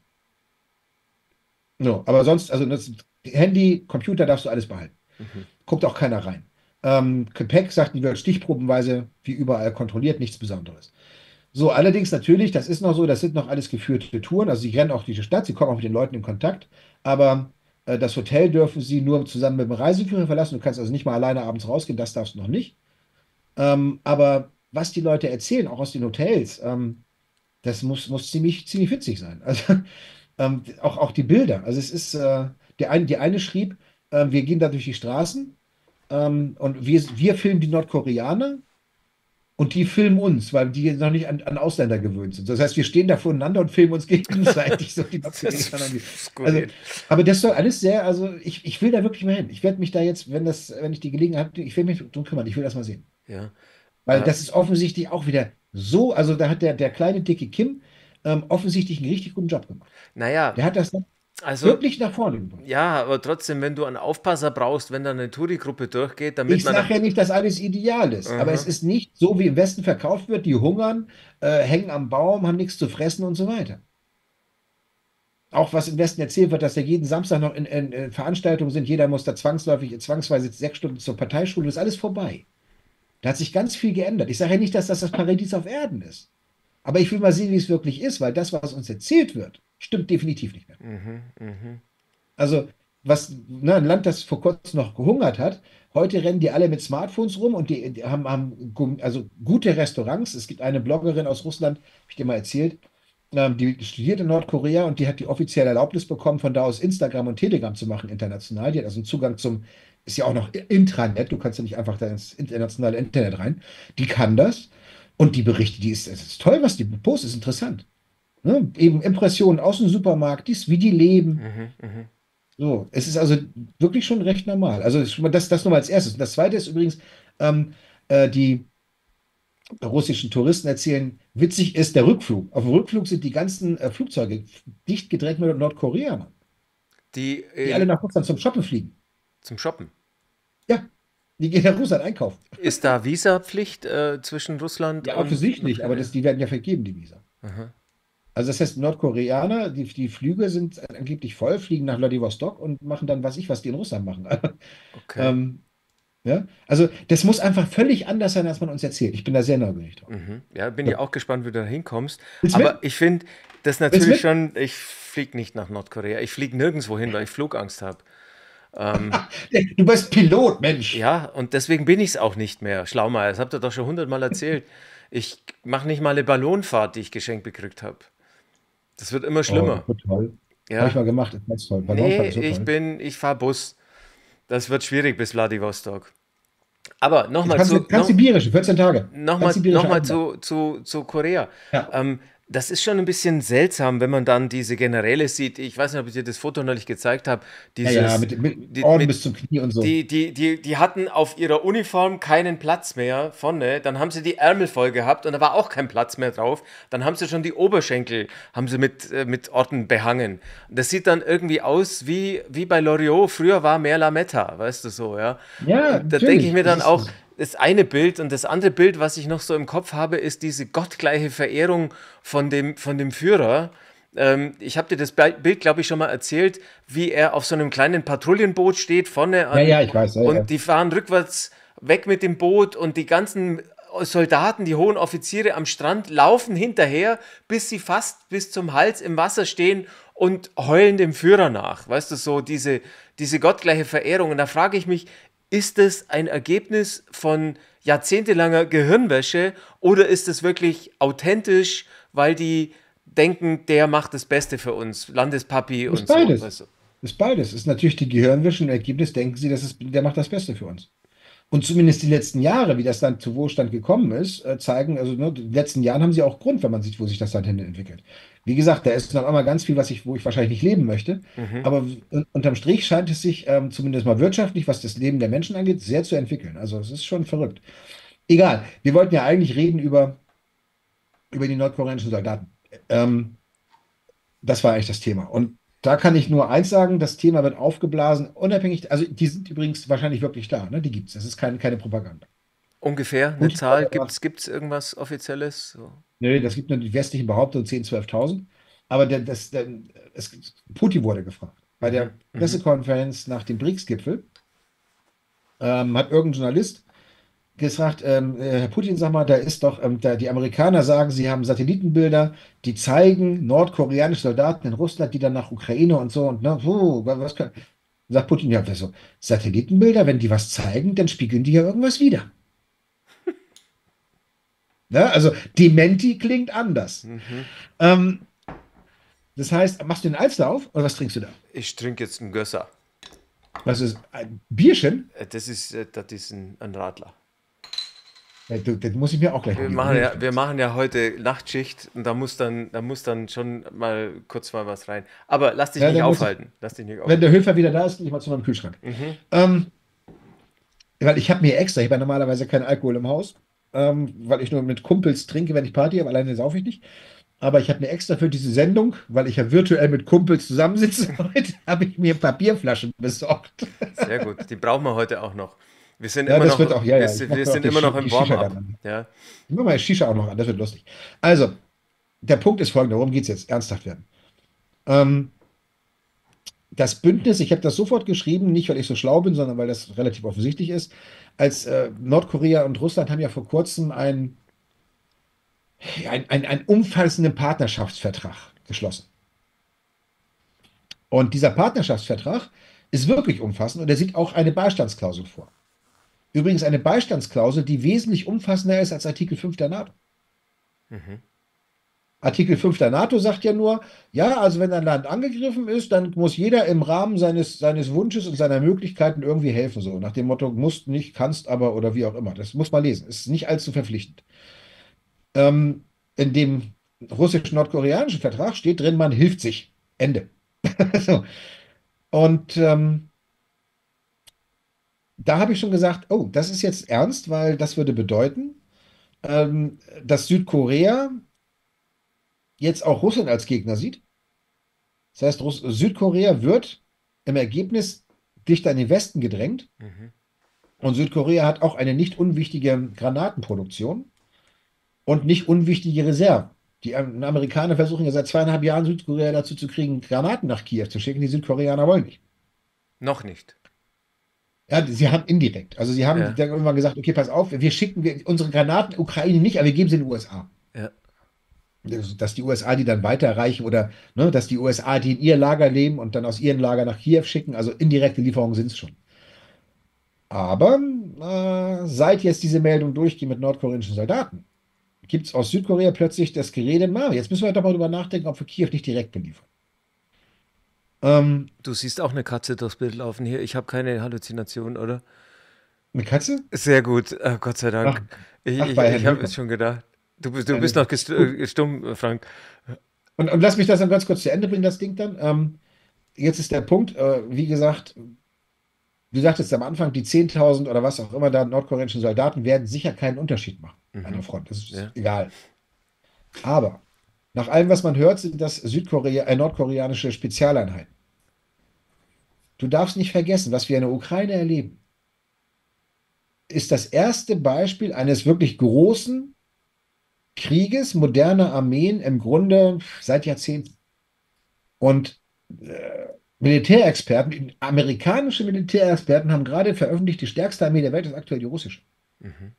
no, aber sonst, also das Handy, Computer darfst du alles behalten. Mhm. Guckt auch keiner rein. Ähm, Gepäck, sagt die wird stichprobenweise wie überall kontrolliert, nichts Besonderes. So, allerdings natürlich, das ist noch so, das sind noch alles geführte Touren. Also sie rennen auch durch die Stadt, sie kommen auch mit den Leuten in Kontakt, aber äh, das Hotel dürfen sie nur zusammen mit dem Reiseführer verlassen. Du kannst also nicht mal alleine abends rausgehen, das darfst du noch nicht. Ähm, aber was die Leute erzählen, auch aus den Hotels, ähm, das muss, muss ziemlich, ziemlich witzig sein. Also ähm, auch, auch die Bilder. Also es ist, äh, der ein, die eine schrieb, äh, wir gehen da durch die Straßen ähm, und wir, wir filmen die Nordkoreaner und die filmen uns, weil die noch nicht an, an Ausländer gewöhnt sind. Das heißt, wir stehen da voneinander und filmen uns gegenseitig, so die Das Nordkoreaner. und die- ist Also, skurril. aber das soll alles sehr, also ich, ich will da wirklich mal hin. Ich werde mich da jetzt, wenn das, wenn ich die Gelegenheit habe, ich will mich drum kümmern, ich will das mal sehen. Ja. Weil Äh, das ist offensichtlich auch wieder so, also da hat der, der kleine dicke Kim ähm, offensichtlich einen richtig guten Job gemacht. naja, Der hat das dann also wirklich nach vorne gebracht. ja, aber trotzdem, wenn du einen Aufpasser brauchst, wenn da eine Touri-Gruppe durchgeht, damit Ich man. sage ja nicht, dass alles ideal ist, aber es Aha. ist nicht so, wie im Westen verkauft wird. Die hungern, äh, hängen am Baum, haben nichts zu fressen und so weiter. Auch was im Westen erzählt wird, dass da jeden Samstag noch in, in, in Veranstaltungen sind, jeder muss da zwangsläufig, zwangsweise sechs Stunden zur Parteischule, ist alles vorbei. Da hat sich ganz viel geändert. Ich sage ja nicht, dass das das Paradies auf Erden ist. Aber ich will mal sehen, wie es wirklich ist, weil das, was uns erzählt wird, stimmt definitiv nicht mehr. Mhm, mhm. Also, was, ne, ein Land, das vor kurzem noch gehungert hat, heute rennen die alle mit Smartphones rum und die, die haben, haben gu- also gute Restaurants. Es gibt eine Bloggerin aus Russland, habe ich dir mal erzählt, ähm, die studiert in Nordkorea und die hat die offizielle Erlaubnis bekommen, von da aus Instagram und Telegram zu machen international. Die hat also einen Zugang zum, ist ja auch noch Intranet, du kannst ja nicht einfach da ins internationale Internet rein. Die kann das und die Berichte, die ist, es ist toll, was die postet, ist interessant. Ne? Eben Impressionen aus dem Supermarkt, dies, wie die leben. Mhm, mhm. So, es ist also wirklich schon recht normal. Also schon mal das, das nur mal als erstes. Und das zweite ist übrigens, ähm, äh, die russischen Touristen erzählen, witzig ist der Rückflug. Auf dem Rückflug sind die ganzen äh, Flugzeuge dicht gedrängt mit Nordkoreanern, Die die alle in, nach Russland zum Shoppen fliegen. zum Shoppen. Ja, die gehen nach Russland einkaufen. Ist da Visapflicht äh, zwischen Russland Ja, und offensichtlich, aber Nordkorea? das, die werden ja vergeben, die Visa. Aha, Also das heißt, Nordkoreaner, die, die Flüge sind angeblich voll, fliegen nach Vladivostok und machen dann, was ich, was die in Russland machen. okay. ähm, Ja? Also das muss einfach völlig anders sein, als man uns erzählt. Ich bin da sehr neugierig drauf. Mhm. Ja, bin ich So. auch gespannt, wie du da hinkommst. Willst du Aber mit? ich finde das Willst du natürlich mit? schon, ich fliege nicht nach Nordkorea. Ich fliege nirgendwo hin, weil ich Flugangst habe. Ähm, Du bist Pilot, Mensch. ja, und deswegen bin ich es auch nicht mehr. Schlaumeier, das habt ihr doch schon hundertmal erzählt. Ich mache nicht mal eine Ballonfahrt, die ich geschenkt gekriegt habe. Das wird immer Oh, das schlimmer. wird toll. Habe ich Ja, mal gemacht, ist ganz toll. Ballonfahrt nee, ist so ich toll. bin, ich fahre Bus. Das wird schwierig bis Vladivostok. Aber Jetzt nochmal kannst du zu, mit noch, transsibirische, vierzehn Tage. Nochmal noch Transsibirische mal Eisenbahn. zu, zu, zu Korea. Ja. Ähm, das ist schon ein bisschen seltsam, wenn man dann diese Generäle sieht. Ich weiß nicht, ob ich dir das Foto neulich gezeigt habe. Ja, ja, Dieses, mit, mit die, Orden mit, bis zum Knie und so. die, die, die, die hatten auf ihrer Uniform keinen Platz mehr vorne. Dann haben sie die Ärmel voll gehabt und da war auch kein Platz mehr drauf. Dann haben sie schon die Oberschenkel haben sie mit, äh, mit Orden behangen. Das sieht dann irgendwie aus wie, wie bei Loriot. Früher war mehr Lametta, weißt du so, ja. Ja, Und da denke ich natürlich. mir Das dann auch, ist, das eine Bild und das andere Bild, was ich noch so im Kopf habe, ist diese gottgleiche Verehrung von dem, von dem Führer. Ähm, ich habe dir das Bi- Bild, glaube ich, schon mal erzählt, wie er auf so einem kleinen Patrouillenboot steht, vorne ja, an, ja, ich weiß. Ja, ja. und die fahren rückwärts weg mit dem Boot und die ganzen Soldaten, die hohen Offiziere am Strand laufen hinterher, bis sie fast bis zum Hals im Wasser stehen und heulen dem Führer nach. Weißt du, so diese, diese gottgleiche Verehrung. Und da frage ich mich, ist es ein Ergebnis von jahrzehntelanger Gehirnwäsche oder ist es wirklich authentisch, weil die denken, der macht das Beste für uns, Landespapi Ist und so. beides. Weißt du? Ist beides. Ist natürlich die Gehirnwäsche und im Ergebnis denken sie, dass es, der macht das Beste für uns. Und zumindest die letzten Jahre, wie das Land zu Wohlstand gekommen ist, äh, zeigen, also ne, die letzten Jahren haben sie auch Grund, wenn man sieht, wo sich das Land hin entwickelt. Wie gesagt, da ist noch einmal ganz viel, was ich, wo ich wahrscheinlich nicht leben möchte. Mhm. Aber un- unterm Strich scheint es sich ähm, zumindest mal wirtschaftlich, was das Leben der Menschen angeht, sehr zu entwickeln. Also es ist schon verrückt. Egal, wir wollten ja eigentlich reden über, über die nordkoreanischen Soldaten. Ähm, Das war eigentlich das Thema. Und da kann ich nur eins sagen, das Thema wird aufgeblasen, unabhängig, also die sind übrigens wahrscheinlich wirklich da, ne? Die gibt es. Das ist kein, keine Propaganda. Ungefähr eine Putin, Zahl, gibt's, gibt's irgendwas Offizielles? So. nee, das gibt nur die westlichen Behauptungen zehntausend, zwölftausend. Aber der, das, der, es, Putin wurde gefragt. Bei Mhm. der Mhm. Pressekonferenz nach dem BRICS-Gipfel ähm, hat irgendein Journalist gefragt, ähm, äh, Herr Putin, sag mal, da ist doch, ähm, da, die Amerikaner sagen, sie haben Satellitenbilder, die zeigen nordkoreanische Soldaten in Russland, die dann nach Ukraine und so und ne, puh, wa- was kann, sagt Putin, ja, so, Satellitenbilder, wenn die was zeigen, dann spiegeln die ja irgendwas wider. Ne? Also Dementi klingt anders. Mhm. Ähm, das heißt, machst du den Alster auf oder was trinkst du da? Ich trinke jetzt einen Gösser. Was ist ein Bierchen? Äh, Das ist, äh, das ist ein, ein Radler. Ja, du, das muss ich mir auch gleich Wir mal machen geben. ja, wir machen ja heute Nachtschicht und da muss dann, da muss dann schon mal kurz mal was rein. Aber lass dich Ja, nicht dann muss ich, aufhalten. Lass dich nicht wenn aufhalten. der Höfer wieder da ist, gehe ich mal zu meinem Kühlschrank. Mhm. Ähm, weil ich habe mir extra, ich habe ja normalerweise keinen Alkohol im Haus, ähm, weil ich nur mit Kumpels trinke, wenn ich Party habe. Alleine saufe ich nicht. Aber ich habe mir extra für diese Sendung, weil ich ja virtuell mit Kumpels zusammensitze heute, habe ich mir Papierflaschen besorgt. Sehr gut. Die brauchen wir heute auch noch. Wir sind Ja, immer das noch, wird auch, ja, wir, ja. Ich si- mache wir mir auch sind die, immer noch Shi- die im Shisha dann Warm-up. an. Ja. Ich mache mal Shisha auch noch an, das wird lustig. Also, der Punkt ist folgender, worum geht es jetzt? Ernsthaft werden. Ähm, das Bündnis, ich habe das sofort geschrieben, nicht weil ich so schlau bin, sondern weil das relativ offensichtlich ist. Als äh, Nordkorea und Russland haben ja vor kurzem ein, ein, ein, einen umfassenden Partnerschaftsvertrag geschlossen. Und dieser Partnerschaftsvertrag ist wirklich umfassend und er sieht auch eine Beistandsklausel vor. Übrigens eine Beistandsklausel, die wesentlich umfassender ist als Artikel fünf der NATO. Mhm. Artikel fünf der NATO sagt ja nur, ja, also wenn ein Land angegriffen ist, dann muss jeder im Rahmen seines, seines Wunsches und seiner Möglichkeiten irgendwie helfen. So nach dem Motto, musst nicht, kannst aber oder wie auch immer. Das muss man lesen. Ist nicht allzu verpflichtend. Ähm, in dem russisch-nordkoreanischen Vertrag steht drin, man hilft sich. Ende. So. Und ähm, da habe ich schon gesagt, oh, das ist jetzt ernst, weil das würde bedeuten, ähm, dass Südkorea jetzt auch Russland als Gegner sieht. Das heißt, Russ Südkorea wird im Ergebnis dichter in den Westen gedrängt Mhm. und Südkorea hat auch eine nicht unwichtige Granatenproduktion und nicht unwichtige Reserven. Die Am- Amerikaner versuchen ja seit zweieinhalb Jahren Südkorea dazu zu kriegen, Granaten nach Kiew zu schicken. Die Südkoreaner wollen nicht. Noch nicht. Ja, sie haben indirekt. Also sie haben Ja. dann irgendwann gesagt, okay, pass auf, wir schicken wir, unsere Granaten Ukraine nicht, aber wir geben sie den U S A. Ja. Also, dass die U S A die dann weiterreichen oder ne, dass die U S A die in ihr Lager nehmen und dann aus ihrem Lager nach Kiew schicken. Also indirekte Lieferungen sind es schon. Aber äh, seit jetzt diese Meldung durchgeht mit nordkoreanischen Soldaten, gibt es aus Südkorea plötzlich das Gerede, na, jetzt müssen wir doch mal drüber nachdenken, ob wir Kiew nicht direkt beliefern. Ähm, Du siehst auch eine Katze durchs Bild laufen hier. Ich habe keine Halluzination, oder? eine Katze? Sehr gut, äh, Gott sei Ach, Dank. Ich, ach ich, bei ich Herrn habe es Höfer. schon gedacht. Du bist, du Herrn bist Höfer. noch gest Gut. äh, stumm, äh, Frank. Und, und lass mich das dann ganz kurz zu Ende bringen, das Ding dann. Ähm, jetzt ist der Punkt, äh, wie gesagt, du sagtest am Anfang, die zehntausend oder was auch immer da nordkoreanischen Soldaten werden sicher keinen Unterschied machen an der Mhm. Front. Das ist Ja. egal. Aber nach allem, was man hört, sind das Südkorea, äh, nordkoreanische Spezialeinheiten. Du darfst nicht vergessen, was wir in der Ukraine erleben, ist das erste Beispiel eines wirklich großen Krieges moderner Armeen im Grunde seit Jahrzehnten. Und äh, Militärexperten, amerikanische Militärexperten haben gerade veröffentlicht, die stärkste Armee der Welt ist aktuell die russische. Mhm.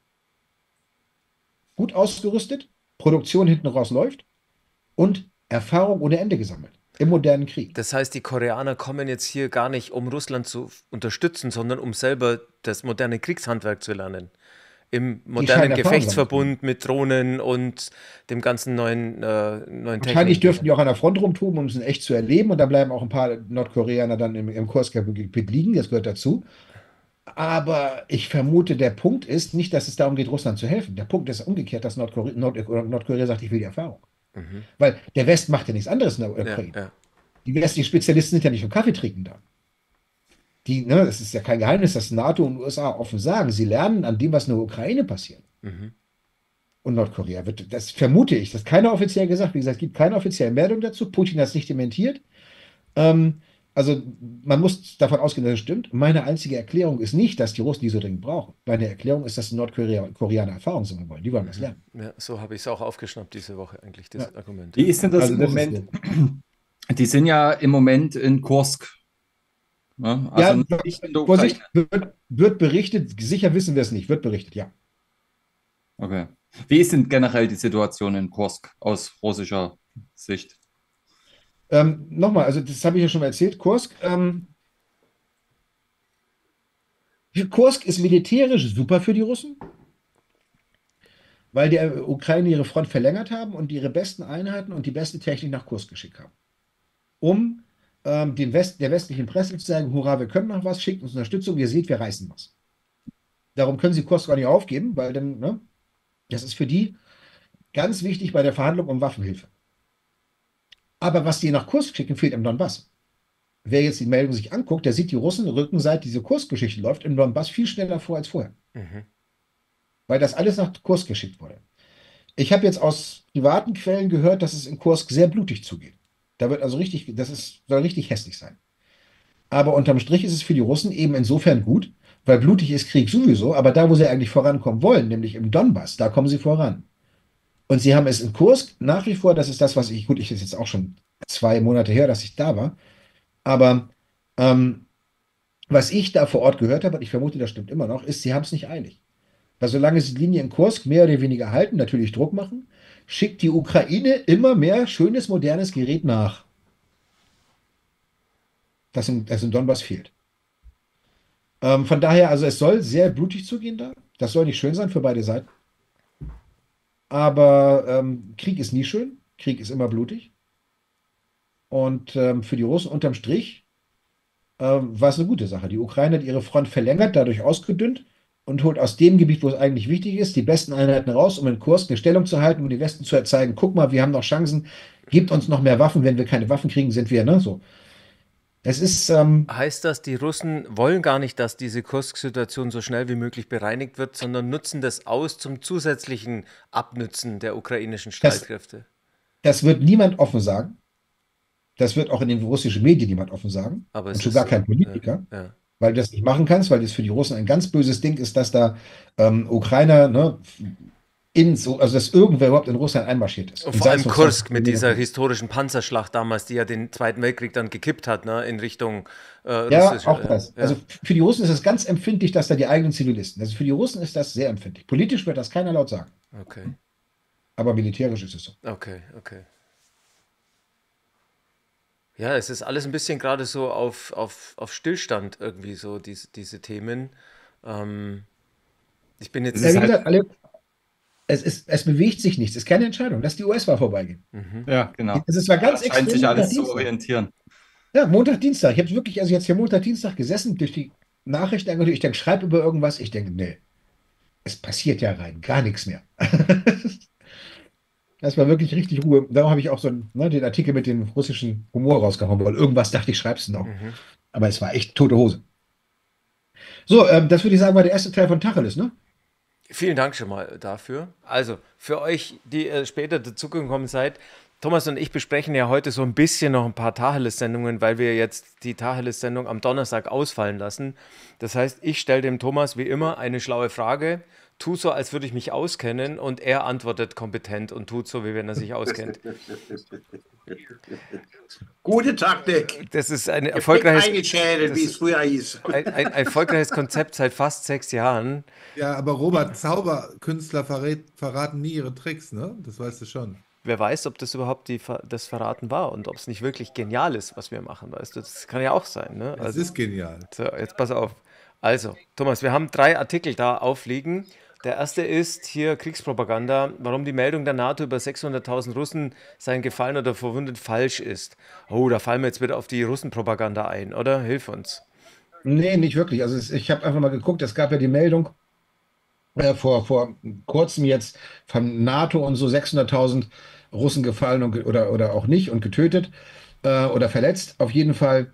Gut ausgerüstet, Produktion hinten raus läuft und Erfahrung ohne Ende gesammelt im modernen Krieg. Das heißt, die Koreaner kommen jetzt hier gar nicht, um Russland zu unterstützen, sondern um selber das moderne Kriegshandwerk zu lernen. Im Die scheinen modernen Erfahrung sammeln zu können. Gefechtsverbund mit Drohnen und dem ganzen neuen, äh, neuen Wahrscheinlich dürfen Techniken. die auch an der Front rumtoben, um es in echt zu erleben. Und da bleiben auch ein paar Nordkoreaner dann im, im Kurskgebiet liegen. Das gehört dazu. Aber ich vermute, der Punkt ist nicht, dass es darum geht, Russland zu helfen. Der Punkt ist umgekehrt, dass Nordkorea, Nord Nordkorea sagt, ich will die Erfahrung. Mhm. Weil der West macht ja nichts anderes in der Ja, Ukraine. ja. Die westlichen Spezialisten sind ja nicht nur Kaffee trinken da. Die, ne, es ist ja kein Geheimnis, dass NATO und U S A offen sagen, sie lernen an dem, was in der Ukraine passiert. Mhm. Und Nordkorea wird, das vermute ich, das hat keiner offiziell gesagt. Wie gesagt, es gibt keine offizielle Meldung dazu. Putin hat es nicht dementiert. Ähm, also man muss davon ausgehen, dass es stimmt. Meine einzige Erklärung ist nicht, dass die Russen die so dringend brauchen. Meine Erklärung ist, dass die Nordkoreaner Erfahrung sammeln wollen. Die wollen das lernen. Ja, so habe ich es auch aufgeschnappt diese Woche eigentlich, das Ja. Argument. Wie ist denn das Also im das ist Moment? Die sind ja im Moment in Kursk. Ne? Also ja, nicht in der Vorsicht, Ukraine. wird, wird berichtet, sicher wissen wir es nicht, wird berichtet, ja. Okay. Wie ist denn generell die Situation in Kursk aus russischer Sicht? Ähm, nochmal, also das habe ich ja schon mal erzählt, Kursk. Ähm, Kursk ist militärisch super für die Russen, weil die Ukraine ihre Front verlängert haben und ihre besten Einheiten und die beste Technik nach Kursk geschickt haben. Um ähm, dem West, der westlichen Presse zu sagen, hurra, wir können noch was, schickt uns Unterstützung, ihr seht, wir reißen was. Darum können sie Kursk gar nicht aufgeben, weil dann, ne, das ist für die ganz wichtig bei der Verhandlung um Waffenhilfe. Aber was die nach Kursk schicken, fehlt im Donbass. Wer jetzt die Meldung sich anguckt, der sieht, die Russen rücken, seit diese Kursgeschichte läuft, im Donbass viel schneller vor als vorher. Mhm. weil das alles nach Kursk geschickt wurde. Ich habe jetzt aus privaten Quellen gehört, dass es in Kursk sehr blutig zugeht. Da wird also richtig, das ist, soll richtig hässlich sein. Aber unterm Strich ist es für die Russen eben insofern gut, weil blutig ist Krieg sowieso, aber da, wo sie eigentlich vorankommen wollen, nämlich im Donbass, da kommen sie voran. Und sie haben es in Kursk nach wie vor, das ist das, was ich, gut, ich ist jetzt auch schon zwei Monate her, dass ich da war, aber ähm, was ich da vor Ort gehört habe, und ich vermute, das stimmt immer noch, ist, sie haben es nicht eilig. Weil solange sie die Linie in Kursk mehr oder weniger halten, natürlich Druck machen, schickt die Ukraine immer mehr schönes, modernes Gerät nach, das in, das in Donbass fehlt. Ähm, von daher, also es soll sehr blutig zugehen da. Das soll nicht schön sein für beide Seiten. Aber ähm, Krieg ist nie schön. Krieg ist immer blutig. Und ähm, für die Russen unterm Strich ähm, war es eine gute Sache. Die Ukraine hat ihre Front verlängert, dadurch ausgedünnt und holt aus dem Gebiet, wo es eigentlich wichtig ist, die besten Einheiten raus, um in Kursk eine Stellung zu halten, um die Westen zu zeigen, guck mal, wir haben noch Chancen, gebt uns noch mehr Waffen, wenn wir keine Waffen kriegen, sind wir, ne, so. Es ist, ähm, Heißt das, die Russen wollen gar nicht, dass diese Kursk-Situation so schnell wie möglich bereinigt wird, sondern nutzen das aus zum zusätzlichen Abnützen der ukrainischen das, Streitkräfte? das wird niemand offen sagen. Das wird auch in den russischen Medien niemand offen sagen. Aber Und es schon ist gar so. kein Ja, Politiker, ja. weil du das nicht machen kannst, weil das für die Russen ein ganz böses Ding ist, dass da ähm, Ukrainer, ne, in so, also dass irgendwer überhaupt in Russland einmarschiert ist. Und Und vor sei es allem nur zwanzig Kursk mit dieser Kilometer. historischen Panzerschlacht damals, die ja den Zweiten Weltkrieg dann gekippt hat, ne, in Richtung äh, Ja, russisch. auch Äh, das. Also ja, für die Russen ist es ganz empfindlich, dass da die eigenen Zivilisten. Also für die Russen ist das sehr empfindlich. Politisch wird das keiner laut sagen, okay, aber militärisch ist es so. okay, okay. Ja, es ist alles ein bisschen gerade so auf, auf, auf Stillstand irgendwie so, diese, diese Themen. Ähm, ich bin Es Ja, ist jetzt. wie halt, gesagt, alle, es ist, es bewegt sich nichts. Es ist keine Entscheidung. Lass die U S-Wahl vorbeigehen. Mhm. ja, genau. Es war ganz Das scheint extrem sich Montag, alles zu Dienstag. orientieren. Ja, Montag, Dienstag. Ich habe wirklich, also jetzt hier Montag, Dienstag gesessen, durch die Nachrichten angeguckt. Ich denke, schreib über irgendwas. Ich denke, nee, es passiert ja rein gar nichts mehr. Das war wirklich richtig Ruhe. Darum habe ich auch so einen, ne, den Artikel mit dem russischen Humor rausgehauen, weil irgendwas dachte ich, schreib's noch. Mhm. Aber es war echt tote Hose. So, ähm, das würde ich sagen, war der erste Teil von Tacheles, ne? Vielen Dank schon mal dafür. Also, für euch, die äh, später dazugekommen seid, Thomas und ich besprechen ja heute so ein bisschen noch ein paar Tacheles-Sendungen, weil wir jetzt die Tacheles-Sendung am Donnerstag ausfallen lassen. Das heißt, ich stelle dem Thomas wie immer eine schlaue Frage, tu so, als würde ich mich auskennen und er antwortet kompetent und tut so, wie wenn er sich auskennt. Gute Taktik. Das ist ein Dick erfolgreiches, eingeschädelt, wie es früher hieß. ein, ein erfolgreiches Konzept seit fast sechs Jahren. Ja, aber Robert, Zauberkünstler verrät, verraten nie ihre Tricks, ne? Das weißt du schon. Wer weiß, ob das überhaupt die, Ver- das Verraten war und ob es nicht wirklich genial ist, was wir machen, weißt du? Das kann ja auch sein, ne? Es Also, ist genial. so, jetzt pass auf. Also, Thomas, wir haben drei Artikel da aufliegen. Der erste ist hier Kriegspropaganda, warum die Meldung der NATO über sechshunderttausend Russen seien gefallen oder verwundet falsch ist. Oh, da fallen wir jetzt wieder auf die Russenpropaganda ein, oder? Hilf uns. Nee, nicht wirklich. Also es, ich habe einfach mal geguckt, es gab ja die Meldung äh, vor, vor kurzem jetzt von NATO und so sechshunderttausend Russen gefallen und, ge- oder, oder auch nicht und getötet äh, oder verletzt. Auf jeden Fall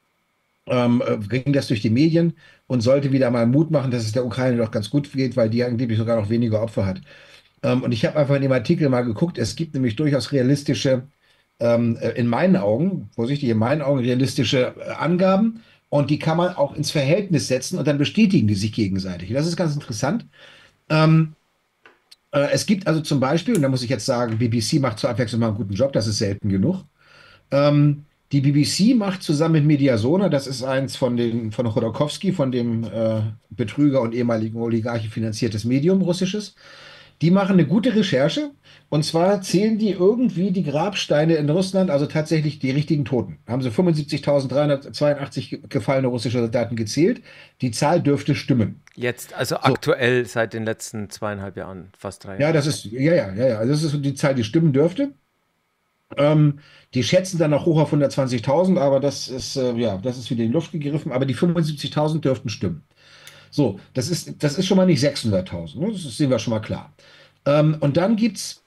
ähm, äh, ging das durch die Medien und sollte wieder mal Mut machen, dass es der Ukraine doch ganz gut geht, weil die angeblich sogar noch weniger Opfer hat. Ähm, und ich habe einfach in dem Artikel mal geguckt, es gibt nämlich durchaus realistische, ähm, äh, in meinen Augen, vorsichtig, in meinen Augen realistische äh, Angaben und die kann man auch ins Verhältnis setzen und dann bestätigen die sich gegenseitig. Das ist ganz interessant. Ähm, äh, es gibt also zum Beispiel, und da muss ich jetzt sagen, B B C macht zur Abwechslung mal einen guten Job, das ist selten genug. Ähm, die B B C macht zusammen mit Mediasona, das ist eins von den, von Chodorkowski, von dem äh, Betrüger und ehemaligen Oligarchen finanziertes Medium, russisches. Die machen eine gute Recherche und zwar zählen die irgendwie die Grabsteine in Russland, also tatsächlich die richtigen Toten. Haben sie fünfundsiebzigtausenddreihundertzweiundachtzig gefallene russische Soldaten gezählt. Die Zahl dürfte stimmen. Jetzt, also So, aktuell seit den letzten zweieinhalb Jahren, fast drei ja, Jahren. das ist, ja, ja, ja, ja. Also das ist so die Zahl, die stimmen dürfte. Ähm, die schätzen dann noch hoch auf hundertzwanzigtausend, aber das ist, äh, ja, das ist wieder in die Luft gegriffen. Aber die fünfundsiebzigtausend dürften stimmen. So, das ist, das ist schon mal nicht sechshunderttausend, ne? Das ist- sehen wir schon mal klar. Ähm, und dann gibt es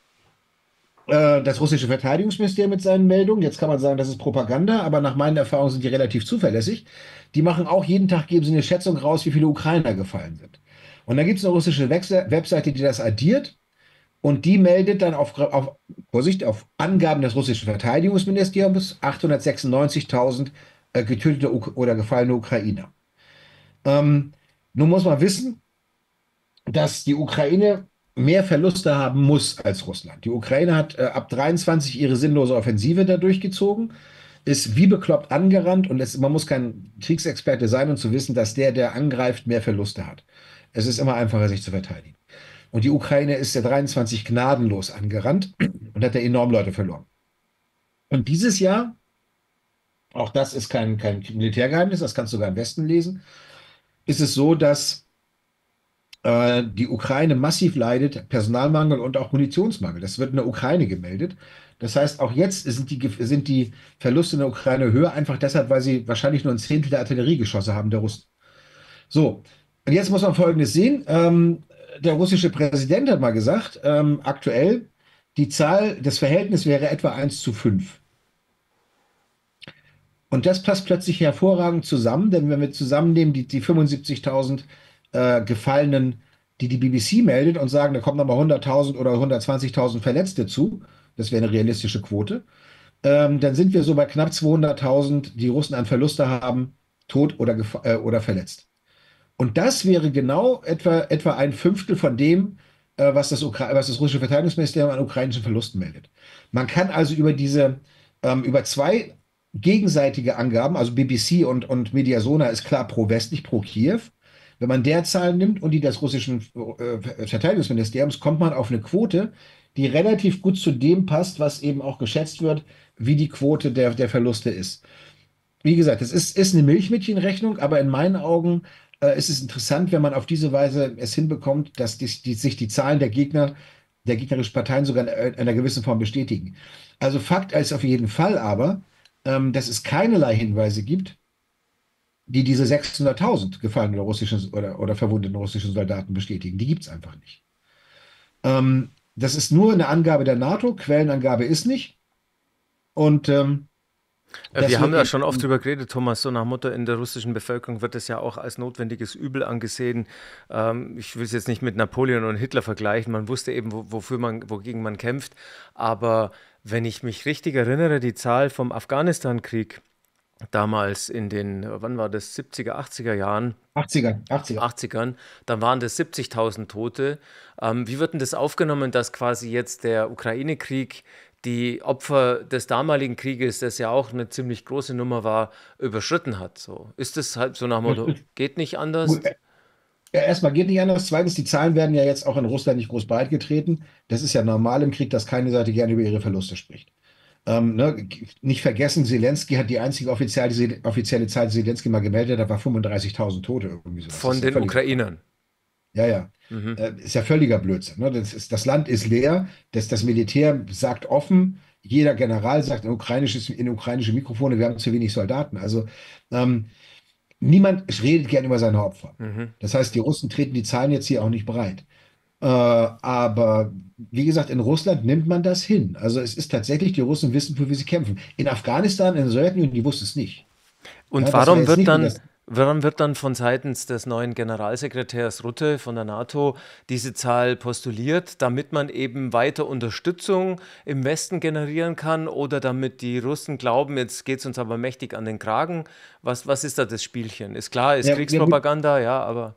äh, das russische Verteidigungsministerium mit seinen Meldungen. Jetzt kann man sagen, das ist Propaganda, aber nach meinen Erfahrungen sind die relativ zuverlässig. Die machen auch jeden Tag, geben sie eine Schätzung raus, wie viele Ukrainer gefallen sind. Und dann gibt es eine russische Webse- Webseite, die das addiert und die meldet dann auf, auf, Vorsicht, auf Angaben des russischen Verteidigungsministeriums achthundertsechsundneunzigtausend äh, getötete Uk oder gefallene Ukrainer. Ähm, Nun muss man wissen, dass die Ukraine mehr Verluste haben muss als Russland. Die Ukraine hat äh, ab dreiundzwanzig ihre sinnlose Offensive da durchgezogen, ist wie bekloppt angerannt und es, man muss kein Kriegsexperte sein, um zu wissen, dass der, der angreift, mehr Verluste hat. Es ist immer einfacher, sich zu verteidigen. Und die Ukraine ist der dreiundzwanzig gnadenlos angerannt und hat da enorm Leute verloren. Und dieses Jahr, auch das ist kein, kein Militärgeheimnis, das kannst du sogar im Westen lesen, ist es so, dass äh, die Ukraine massiv leidet, Personalmangel und auch Munitionsmangel. Das wird in der Ukraine gemeldet. Das heißt, auch jetzt sind die, Ge- sind die Verluste in der Ukraine höher, einfach deshalb, weil sie wahrscheinlich nur ein Zehntel der Artilleriegeschosse haben, der Russen. So, und jetzt muss man Folgendes sehen. Ähm, der russische Präsident hat mal gesagt, ähm, aktuell die Zahl, das Verhältnis wäre etwa eins zu fünf. Und das passt plötzlich hervorragend zusammen, denn wenn wir zusammennehmen die, die fünfundsiebzigtausend äh, Gefallenen, die die B B C meldet und sagen, da kommen nochmal hunderttausend oder hundertzwanzigtausend Verletzte zu, das wäre eine realistische Quote, ähm, dann sind wir so bei knapp zweihunderttausend, die Russen an Verluste haben, tot oder, gef- äh, oder verletzt. Und das wäre genau etwa, etwa ein Fünftel von dem, äh, was das, Ukra was das russische Verteidigungsministerium an ukrainischen Verlusten meldet. Man kann also über diese, ähm, über zwei gegenseitige Angaben, also B B C und, und Mediasona ist klar pro-westlich, pro-Kiew. Wenn man der Zahlen nimmt und die des russischen äh, Verteidigungsministeriums, kommt man auf eine Quote, die relativ gut zu dem passt, was eben auch geschätzt wird, wie die Quote der, der Verluste ist. Wie gesagt, es ist, ist eine Milchmädchenrechnung, aber in meinen Augen äh, ist es interessant, wenn man auf diese Weise es hinbekommt, dass die, die, sich die Zahlen der Gegner, der gegnerischen Parteien sogar in einer gewissen Form bestätigen. Also Fakt ist auf jeden Fall aber, ähm, dass es keinerlei Hinweise gibt, die diese sechshunderttausend gefallenen russischen oder, oder verwundeten russischen Soldaten bestätigen. Die gibt es einfach nicht. Ähm, das ist nur eine Angabe der NATO, Quellenangabe ist nicht. Und ähm, Äh, das Wir haben wird ja schon oft eben. drüber geredet, Thomas, so nach Motto, in der russischen Bevölkerung wird es ja auch als notwendiges Übel angesehen. Ähm, ich will es jetzt nicht mit Napoleon und Hitler vergleichen, man wusste eben, wo, wofür man, wogegen man kämpft. Aber wenn ich mich richtig erinnere, die Zahl vom Afghanistan-Krieg damals in den, wann war das, siebziger, achtziger Jahren, achtziger, achtziger. achtzigern, dann waren das siebzigtausend Tote. Ähm, wie wird denn das aufgenommen, dass quasi jetzt der Ukraine-Krieg die Opfer des damaligen Krieges, das ja auch eine ziemlich große Nummer war, überschritten hat? So, ist das halt so nach dem Motto, geht nicht anders? Gut, ja, erstmal geht nicht anders. Zweitens, die Zahlen werden ja jetzt auch in Russland nicht groß breitgetreten. Das ist ja normal im Krieg, dass keine Seite gerne über ihre Verluste spricht. Ähm, ne, nicht vergessen, Zelensky hat die einzige offizielle, offizielle Zahl, die Zelensky mal gemeldet hat, war fünfunddreißigtausend Tote, irgendwie sowas. Das Von ist ja den völliger Quatsch. Ukrainern. Ja, ja. Mhm. Äh, ist ja völliger Blödsinn. Ne? Das ist, das Land ist leer. Das, das Militär sagt offen, jeder General sagt in ukrainisches, in ukrainische Mikrofone, wir haben zu wenig Soldaten. Also ähm, niemand redet gern über seine Opfer. Mhm. Das heißt, die Russen treten die Zahlen jetzt hier auch nicht breit. Äh, aber wie gesagt, in Russland nimmt man das hin. Also es ist tatsächlich, die Russen wissen, wofür sie kämpfen. In Afghanistan, in der Sowjetunion, die wussten es nicht. Und Ja, das war warum jetzt wird nicht nur dann, das. warum wird dann von seitens des neuen Generalsekretärs Rutte von der NATO diese Zahl postuliert, damit man eben weiter Unterstützung im Westen generieren kann oder damit die Russen glauben, jetzt geht es uns aber mächtig an den Kragen? Was, was ist da das Spielchen? Ist klar, ist Ja, ja gut, Kriegspropaganda, ja, aber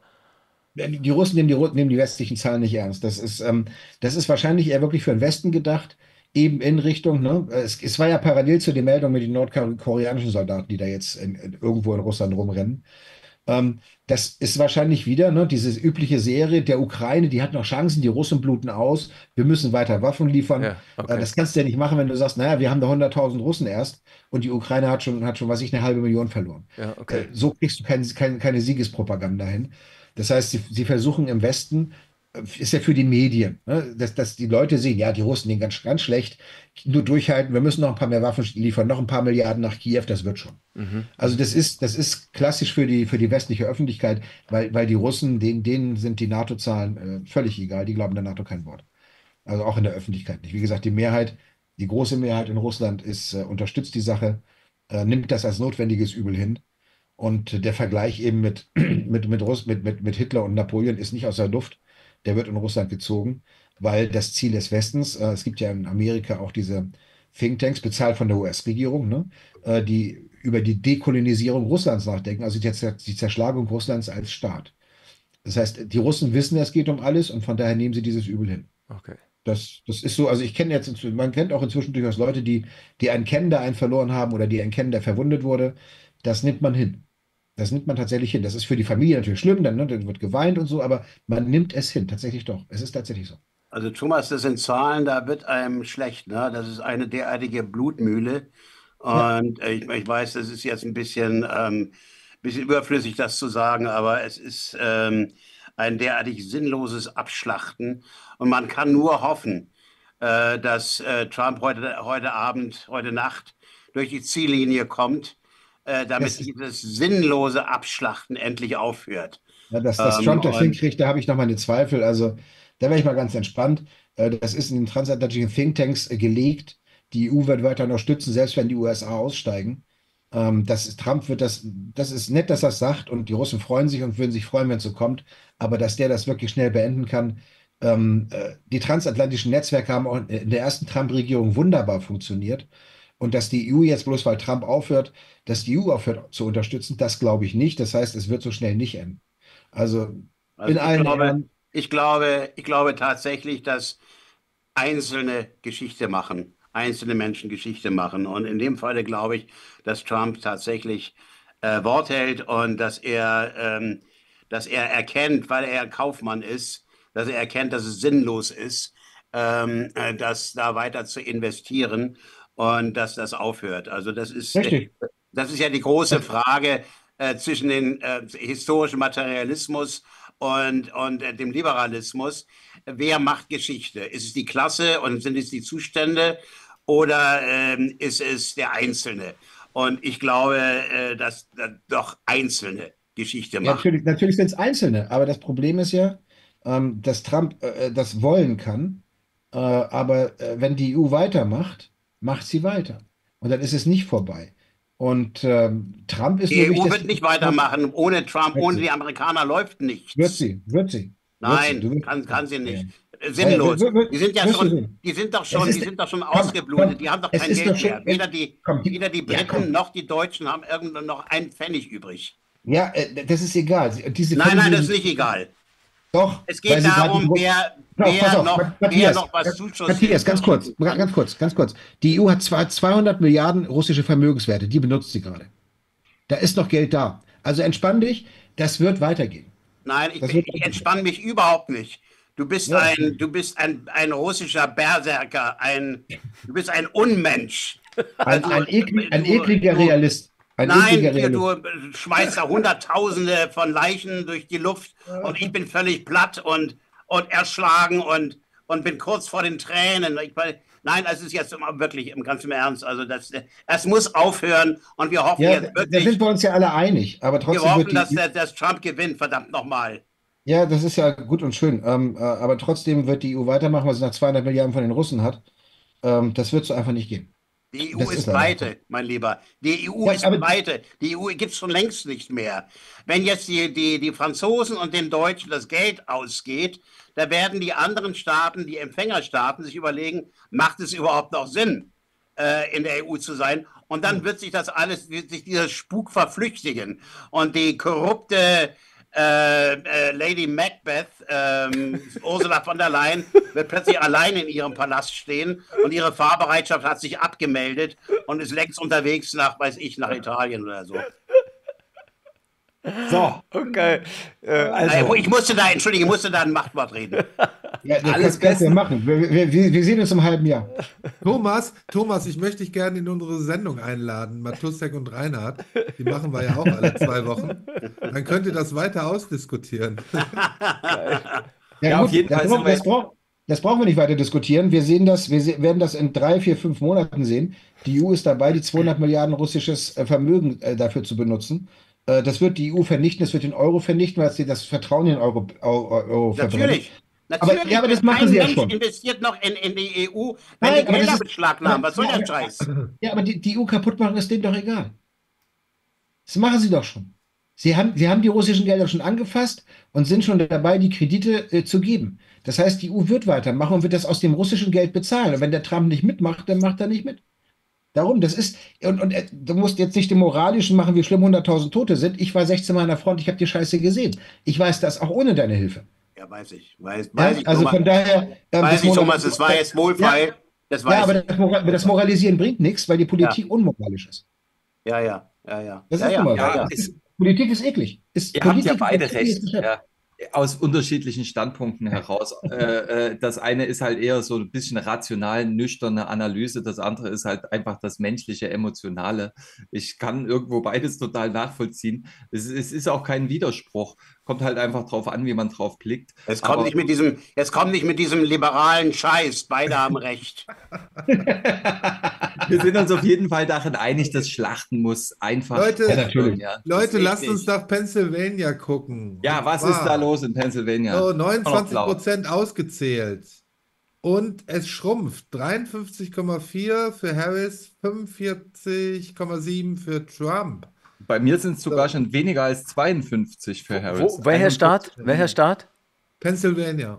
die Russen nehmen die, Ru- nehmen die westlichen Zahlen nicht ernst. Das ist, ähm, das ist wahrscheinlich eher wirklich für den Westen gedacht, eben in Richtung, ne? Es, es war ja parallel zu den Meldungen mit den nordkoreanischen Soldaten, die da jetzt in, in, irgendwo in Russland rumrennen. Ähm, das ist wahrscheinlich wieder, ne, diese übliche Serie der Ukraine, die hat noch Chancen, die Russen bluten aus, wir müssen weiter Waffen liefern. ja, Äh, okay. das kannst du ja nicht machen, wenn du sagst, naja, wir haben da hunderttausend Russen erst und die Ukraine hat schon, hat schon, was weiß ich, eine halbe Million verloren. Ja, Äh, okay. so kriegst du kein, kein, keine Siegespropaganda hin. Das heißt, sie, sie versuchen im Westen, äh, ist ja für die Medien, ne, dass, dass die Leute sehen, ja, die Russen, die ganz, ganz schlecht, nur durchhalten, wir müssen noch ein paar mehr Waffen liefern, noch ein paar Milliarden nach Kiew, das wird schon. Mhm, Also mhm. das ist, das ist klassisch für die, für die westliche Öffentlichkeit, weil, weil die Russen, denen, denen sind die NATO-Zahlen äh, völlig egal, die glauben der NATO kein Wort. Also auch in der Öffentlichkeit nicht. Wie gesagt, die Mehrheit, die große Mehrheit in Russland ist, äh, unterstützt die Sache, äh, nimmt das als notwendiges Übel hin. Und der Vergleich eben mit, mit, mit, Russ, mit, mit, mit Hitler und Napoleon ist nicht aus der Luft. Der wird in Russland gezogen, weil das Ziel des Westens, äh, es gibt ja in Amerika auch diese Thinktanks, bezahlt von der U S-Regierung, ne, äh, die über die Dekolonisierung Russlands nachdenken, also die, Zer- die Zerschlagung Russlands als Staat. Das heißt, die Russen wissen, es geht um alles und von daher nehmen sie dieses Übel hin. Okay. Das, das ist so, also ich kenne jetzt, inzwischen- man kennt auch inzwischen durchaus Leute, die, die einen kennen, der einen verloren haben oder die einen kennen, der verwundet wurde. Das nimmt man hin. Das nimmt man tatsächlich hin. Das ist für die Familie natürlich schlimm, dann, ne, dann wird geweint und so, aber man nimmt es hin, tatsächlich doch. Es ist tatsächlich so. Also Thomas, das sind Zahlen, da wird einem schlecht, ne? Das ist eine derartige Blutmühle. Ja, Und äh, ich, ich weiß, das ist jetzt ein bisschen, ähm, bisschen überflüssig, das zu sagen, aber es ist ähm, ein derartig sinnloses Abschlachten. Und man kann nur hoffen, äh, dass äh, Trump heute, heute Abend, heute Nacht durch die Ziellinie kommt, äh, das damit ist, dieses sinnlose Abschlachten endlich aufhört. ja, dass, dass Ähm, Trump das und hinkriegt, da habe ich noch meine Zweifel. Also da wäre ich mal ganz entspannt. Äh, Das ist in den transatlantischen Thinktanks äh, gelegt. Die E U wird weiter unterstützen, selbst wenn die U S A aussteigen. Ähm, Das ist, Trump wird das, das ist nett, dass er das sagt und die Russen freuen sich und würden sich freuen, wenn es so kommt. Aber dass der das wirklich schnell beenden kann. Ähm, äh, die transatlantischen Netzwerke haben auch in der ersten Trump-Regierung wunderbar funktioniert. Und dass die E U jetzt bloß, weil Trump aufhört, dass die E U aufhört zu unterstützen, das glaube ich nicht. Das heißt, es wird so schnell nicht enden. Also in also ich allen glaube, Ehren, ich glaube, ich glaube tatsächlich, dass einzelne Geschichte machen, einzelne Menschen Geschichte machen. Und in dem Falle glaube ich, dass Trump tatsächlich äh, Wort hält und dass er, ähm, dass er erkennt, weil er ein Kaufmann ist, dass er erkennt, dass es sinnlos ist, ähm, äh, das da weiter zu investieren und dass das aufhört. Also das ist, äh, richtig. das ist ja die große Frage äh, zwischen dem äh, historischen Materialismus und, und äh, dem Liberalismus. Wer macht Geschichte? Ist es die Klasse und sind es die Zustände oder ähm, ist es der Einzelne? Und ich glaube, äh, dass, dass doch Einzelne Geschichte Ja, machen. natürlich, natürlich sind es Einzelne, aber das Problem ist ja, ähm, dass Trump äh, das wollen kann, äh, aber äh, wenn die E U weitermacht, macht sie weiter. Und dann ist es nicht vorbei. Und ähm, Trump ist Die nur E U wichtig, wird nicht weitermachen. Ohne Trump, wird ohne die sie, Amerikaner läuft wird nichts. sie, wird sie, wird sie. Du Nein, wirst, kann, kann sie ja, ja. nicht. Äh, Ja, ja, wir- Sinnlos. wir- wir- Die sind ja wirst du schon, sehen. die sind doch Es schon, die ist, sind doch schon komm, ausgeblutet. komm, Die haben doch es kein ist doch Geld schon, mehr. es, Weder die, komm, die, weder die ja, Briten komm. noch die Deutschen haben irgendwo noch einen Pfennig übrig. Ja, äh, das ist egal. Sie- Diese Nein, nein, das ist Pfennige, nicht egal. doch, Es weil geht sie gerade die darum, Druck. wer, Pass auf, pass wer auf, noch, Ma- wer Matthias, noch was äh, Matthias, Zuschusshilfe ganz kurz, schicken ganz kann. kurz, ganz kurz. Die E U hat zwar zweihundert Milliarden russische Vermögenswerte, die benutzt sie gerade. Da ist noch Geld da. Also entspann dich, das wird weitergehen. Nein, ich, Das wird ich weitergehen. entspanne mich überhaupt nicht. Du bist Ja, ein, du bist ein, ein russischer Berserker, ein, du bist ein Unmensch. ein, Also ein, eklig, ein du, ekliger du, Realist. Ein nein, ekliger hier, Realist. du schmeißt da Hunderttausende von Leichen durch die Luft und ich bin völlig platt und, und erschlagen und, und bin kurz vor den Tränen. Ich, nein, es ist jetzt immer wirklich im ganzen Ernst. Also das, es muss aufhören und wir hoffen Ja, jetzt da da wirklich, sind wir uns ja alle einig, aber wir trotzdem wird hoffen, die, dass, der, dass Trump gewinnt, verdammt nochmal. ja, das ist ja gut und schön, ähm, äh, aber trotzdem wird die E U weitermachen, weil sie nach zweihundert Milliarden von den Russen hat. Ähm, das wird so einfach nicht gehen. Die E U Das ist ist leider so. pleite, mein Lieber. Die E U Ja, ist aber pleite. Die E U gibt es schon längst nicht mehr. Wenn jetzt die, die, die Franzosen und den Deutschen das Geld ausgeht, da werden die anderen Staaten, die Empfängerstaaten, sich überlegen, macht es überhaupt noch Sinn, äh, in der E U zu sein? Und dann wird sich das alles, wird sich dieser Spuk verflüchtigen. Und die korrupte äh, äh, Lady Macbeth, ähm, Ursula von der Leyen, wird plötzlich allein in ihrem Palast stehen und ihre Fahrbereitschaft hat sich abgemeldet und ist längst unterwegs nach, weiß ich, nach Italien oder so. So, Okay. Äh, also, Äh, Ich musste da, entschuldige, ich musste da ein Machtwort reden. ja, das alles kannst, kannst du ja bestens. machen. Wir, wir, wir wir sehen uns im halben Jahr. Thomas, Thomas, ich möchte dich gerne in unsere Sendung einladen, Matuszek und Reinhard. Die machen wir ja auch alle zwei Wochen. Dann könnt ihr das weiter ausdiskutieren. Ja, Ja, auf gut, jeden das, Fall brauch, sind wir das, brauch, das brauchen wir nicht weiter diskutieren. Wir sehen das, wir se werden das in drei, vier, fünf Monaten sehen. Die E U ist dabei, die zweihundert Milliarden russisches äh, Vermögen äh, dafür zu benutzen. Äh, das wird die E U vernichten, das wird den Euro vernichten, weil sie das Vertrauen in den Euro, Euro, Euro verbrennt. Natürlich. Aber, Natürlich, ja, aber das kein machen sie ja Mensch schon. investiert noch in, in die E U, wenn Nein, die aber das Gelder ist, beschlagnahmen. aber, Was soll ja, der aber, Scheiß? ja, aber die, die E U kaputt machen ist denen doch egal. Das machen sie doch schon. Sie haben, sie haben die russischen Gelder schon angefasst und sind schon dabei, die Kredite äh, zu geben. Das heißt, die E U wird weitermachen und wird das aus dem russischen Geld bezahlen. Und wenn der Trump nicht mitmacht, dann macht er nicht mit. Darum, das ist, und, und äh, du musst jetzt nicht den moralischen machen, wie schlimm hunderttausend Tote sind. Ich war sechzehn Mal an der Front, ich habe die Scheiße gesehen. Ich weiß das auch ohne deine Hilfe. Ja, weiß ich. Weiß, Ja, weiß ich, also Thomas. von daher, ähm, Weiß das ich, Moral- Thomas, das war jetzt wohlfeil. Ja, Das ja, weiß aber ich. das, Moral- das Moralisieren bringt nichts, weil die Politik unmoralisch ist. Ja, ja, ja, ja. Das ja, ist ja, nun mal ja, so. ja. es, Politik ist eklig. Ist, Ihr habt Politik ja ist beide ein ekliges recht, Geschäft. ja. Aus unterschiedlichen Standpunkten heraus. äh, äh, das eine ist halt eher so ein bisschen rational, nüchterne Analyse, das andere ist halt einfach das menschliche, emotionale. Ich kann irgendwo beides total nachvollziehen. Es, es ist auch kein Widerspruch. Kommt halt einfach drauf an, wie man drauf blickt. Es kommt Aber nicht mit diesem, es kommt nicht mit diesem liberalen Scheiß. Beide haben recht. wir sind uns auf jeden Fall darin einig, dass Schlachten muss einfach Leute, Ja, natürlich. Ja, Leute, ist lasst richtig. uns nach Pennsylvania gucken. ja Und was zwar- ist da los in Pennsylvania? So, Immer noch neunundzwanzig blau. Prozent ausgezählt. Und es schrumpft. dreiundfünfzig Komma vier für Harris, fünfundvierzig Komma sieben für Trump. Bei mir sind es sogar schon weniger als zweiundfünfzig für Harris. Wo, welcher Staat? Welcher Staat? Pennsylvania.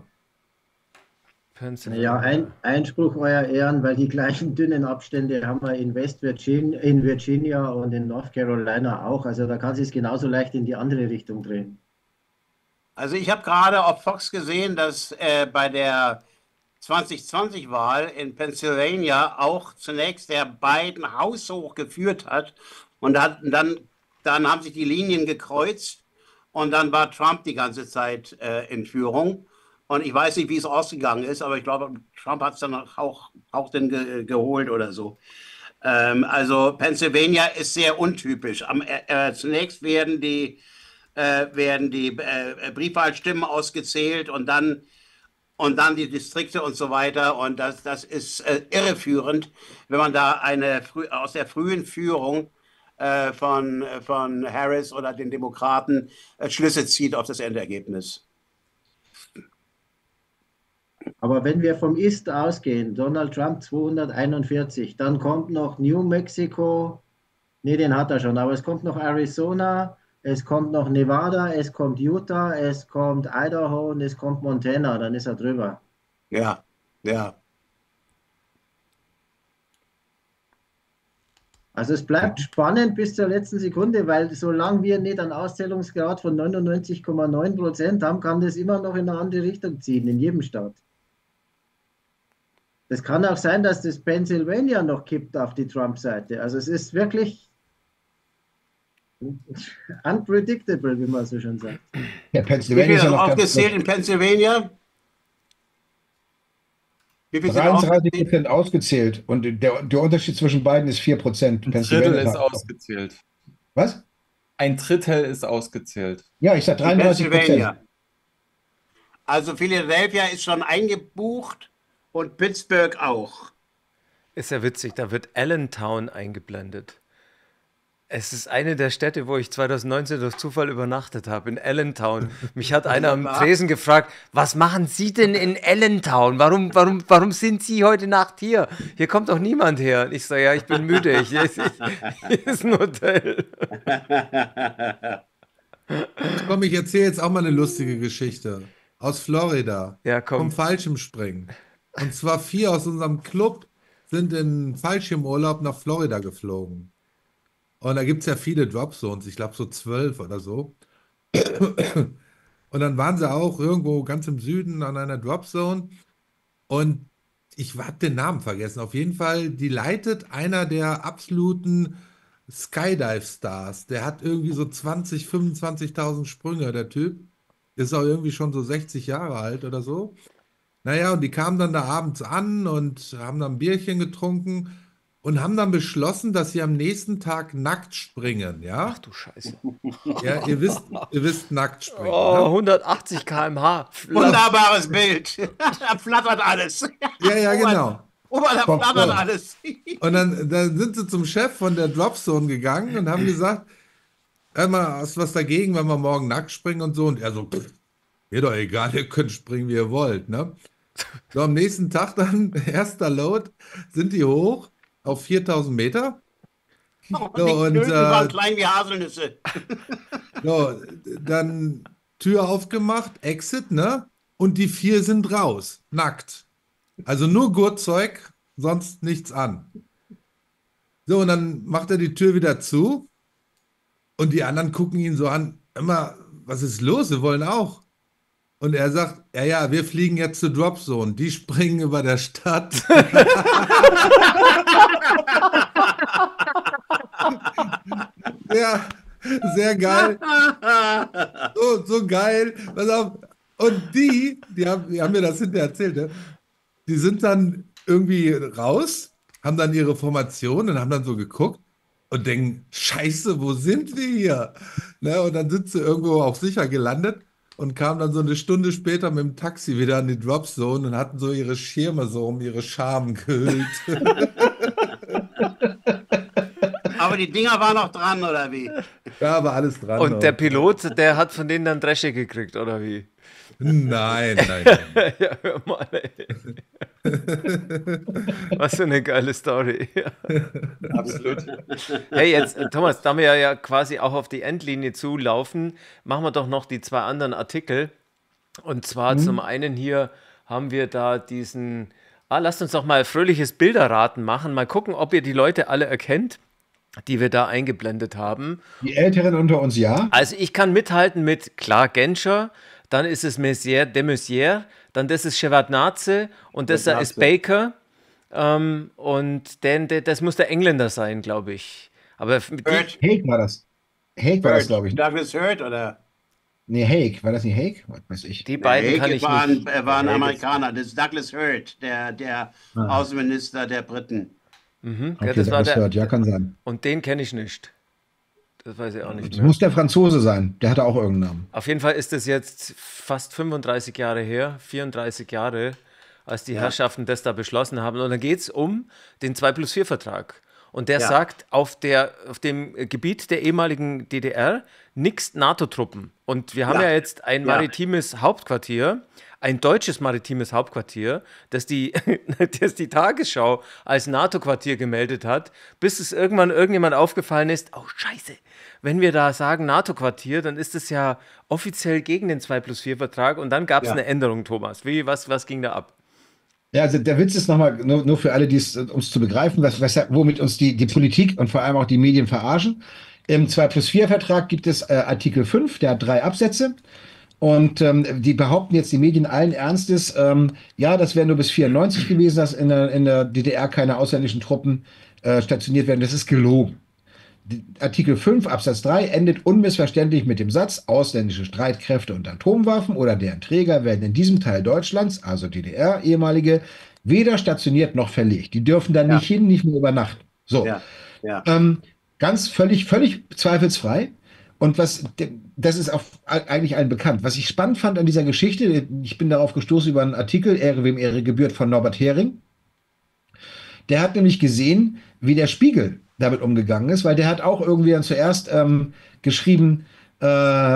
Ja, ein, Einspruch, Euer Ehren, weil die gleichen dünnen Abstände haben wir in West Virginia, in Virginia und in North Carolina auch. Also da kann sich es genauso leicht in die andere Richtung drehen. Also ich habe gerade auf Fox gesehen, dass äh, bei der zwanzig zwanzig-Wahl in Pennsylvania auch zunächst der Biden haushoch geführt hat und hat, dann, dann haben sich die Linien gekreuzt und dann war Trump die ganze Zeit äh, in Führung. Und ich weiß nicht, wie es ausgegangen ist, aber ich glaube, Trump hat es dann auch, auch dann ge geholt oder so. Ähm, also Pennsylvania ist sehr untypisch. Am, äh, zunächst werden die, äh, werden die äh, Briefwahlstimmen ausgezählt und dann, und dann die Distrikte und so weiter. Und das, das ist äh, irreführend, wenn man da eine frü aus der frühen Führung äh, von, von Harris oder den Demokraten äh, Schlüsse zieht auf das Endergebnis. Aber wenn wir vom Ist ausgehen, Donald Trump zweihunderteinundvierzig, dann kommt noch New Mexico, nee, den hat er schon, aber es kommt noch Arizona, es kommt noch Nevada, es kommt Utah, es kommt Idaho und es kommt Montana, dann ist er drüber. Ja, ja. Also es bleibt spannend bis zur letzten Sekunde, weil solange wir nicht einen Auszählungsgrad von neunundneunzig Komma neun Prozent haben, kann das immer noch in eine andere Richtung ziehen, in jedem Staat. Es kann auch sein, dass das Pennsylvania noch kippt auf die Trump-Seite. Also es ist wirklich unpredictable, wie man so schon sagt. Ja, Wie Pennsylvania viel ist ja sind noch ganz aufgezählt in Pennsylvania? Wie viel sind dreiunddreißig aufgezählt? Prozent ausgezählt. Und der, der Unterschied zwischen beiden ist vier Prozent. Ein Pennsylvania Drittel ist sagt- ausgezählt. Was? Ein Drittel ist ausgezählt. Ja, ich sag dreiunddreißig Prozent. Pennsylvania. Also Philadelphia ist schon eingebucht und Pittsburgh auch. Ist ja witzig, da wird Allentown eingeblendet. Es ist eine der Städte, wo ich zwanzig neunzehn durch Zufall übernachtet habe, in Allentown. Mich hat einer am Tresen gefragt, was machen Sie denn in Allentown? Warum, warum, warum sind Sie heute Nacht hier? Hier kommt doch niemand her. Und ich sage, ja, ich bin müde. Ich, ich, hier ist ein Hotel. Komm, ich erzähle jetzt auch mal eine lustige Geschichte. Aus Florida. Ja, komm. Vom Fallschirmspringen. Und zwar vier aus unserem Club sind in Fallschirmurlaub nach Florida geflogen. Und da gibt es ja viele Dropzones, ich glaube so zwölf oder so. Und dann waren sie auch irgendwo ganz im Süden an einer Dropzone. Und ich habe den Namen vergessen. Auf jeden Fall, die leitet einer der absoluten Skydive-Stars. Der hat irgendwie so zwanzig, fünfundzwanzigtausend Sprünge, der Typ. Ist auch irgendwie schon so sechzig Jahre alt oder so. Naja, und die kamen dann da abends an und haben dann ein Bierchen getrunken und haben dann beschlossen, dass sie am nächsten Tag nackt springen, ja? Ach du Scheiße. Ja, ihr wisst, ihr wisst nackt springen, Oh, ne? hundertachtzig Kilometer pro Stunde. Wunderbares Bild. Da flattert alles. Ja, ja, genau. Ober, da Komm, flattert komm. alles. Und dann, dann sind sie zum Chef von der Dropzone gegangen und haben gesagt, hör mal, hast du was dagegen, wenn wir morgen nackt springen und so? Und er so, pff, mir doch egal, ihr könnt springen, wie ihr wollt, ne? So, am nächsten Tag dann, erster Load, sind die hoch auf viertausend Meter, Oh, So, die und Knödel waren äh, klein wie Haselnüsse. so, dann Tür aufgemacht, Exit, ne? Und die vier sind raus, nackt. Also nur Gurtzeug, sonst nichts an. So, und dann macht er die Tür wieder zu und die anderen gucken ihn so an, immer, was ist los? Wir wollen auch. Und er sagt, ja, ja, wir fliegen jetzt zur Dropzone. Die springen über der Stadt. Ja, sehr geil. So, so geil. Pass auf. Und die, die haben, die haben mir das hinterher erzählt, ne? Die sind dann irgendwie raus, haben dann ihre Formation und haben dann so geguckt und denken, Scheiße, wo sind wir hier? Ne? Und dann sind sie irgendwo auch sicher gelandet und kamen dann so eine Stunde später mit dem Taxi wieder an die Dropzone und hatten so ihre Schirme so um ihre Schaben gehüllt. Aber die Dinger waren noch dran, oder wie? Da war alles dran. Und der noch. Pilot, der hat von denen dann Dresche gekriegt, oder wie? Nein, nein, nein. Ja, hör mal, ey. Was für eine geile Story. Absolut. Hey, jetzt, äh, Thomas, da wir ja quasi auch auf die Endlinie zulaufen, machen wir doch noch die zwei anderen Artikel. Und zwar zum einen hier haben wir da diesen, ah, lasst uns doch mal fröhliches Bilderraten machen. Mal gucken, ob ihr die Leute alle erkennt, die wir da eingeblendet haben. Die Älteren unter uns ja. Also ich kann mithalten mit, klar, Genscher, dann ist es Messier, de Messier, dann das ist Shevardnadze und das da ist Baker. Ähm, und den, der, das muss der Engländer sein, glaube ich. Aber f- die, Hurt, Haig war das. Haig war das, Hurt. glaube ich. Douglas Hurt, oder? Nee, Haig. War das nicht Haig? Was weiß ich. die beiden Nee, kann Haig ich war nicht. ein, er war ein Haig ist- Amerikaner. Das ist Douglas Hurt, der, der Ah. Außenminister der Briten. Mhm, ja, Okay, das war das der, hört. Ja, kann sein. und den kenne ich nicht. Das weiß ich auch nicht Das mehr. muss der Franzose sein. Der hatte auch irgendeinen Namen. Auf jeden Fall ist es jetzt fast fünfunddreißig Jahre her, vierunddreißig Jahre, als die Herrschaften das da beschlossen haben. Und dann geht es um den zwei plus vier Vertrag. Und der Ja. sagt, auf, der, auf dem Gebiet der ehemaligen D D R nichts NATO-Truppen. Und wir haben ja, Ja. jetzt ein Ja. maritimes Hauptquartier, ein deutsches maritimes Hauptquartier, das die, das die Tagesschau als NATO-Quartier gemeldet hat, bis es irgendwann irgendjemand aufgefallen ist, oh Scheiße, wenn wir da sagen NATO-Quartier, dann ist es ja offiziell gegen den zwei plus vier Vertrag und dann gab es Ja. eine Änderung, Thomas. Wie, was, was ging da ab? Ja, also der Witz ist nochmal, nur, nur für alle, die es, um es zu begreifen, was, was, womit uns die, die Politik und vor allem auch die Medien verarschen. Im zwei plus vier Vertrag gibt es äh, Artikel fünf, der hat drei Absätze. Und ähm, die behaupten jetzt die Medien allen Ernstes, ähm, ja, das wäre nur bis vierundneunzig gewesen, dass in der, in der D D R keine ausländischen Truppen äh, stationiert werden. Das ist gelogen. Die- Artikel fünf Absatz drei endet unmissverständlich mit dem Satz, ausländische Streitkräfte und Atomwaffen oder deren Träger werden in diesem Teil Deutschlands, also D D R, ehemalige, weder stationiert noch verlegt. Die dürfen da Ja. nicht hin, nicht mehr übernachten. So. Ja, ja. Ähm, ganz völlig, völlig zweifelsfrei. Und was, das ist auch eigentlich allen bekannt. Was ich spannend fand an dieser Geschichte, ich bin darauf gestoßen über einen Artikel, Ehre wem Ehre gebührt, von Norbert Hering. Der hat nämlich gesehen, wie der Spiegel damit umgegangen ist, weil der hat auch irgendwie dann zuerst ähm, geschrieben, äh,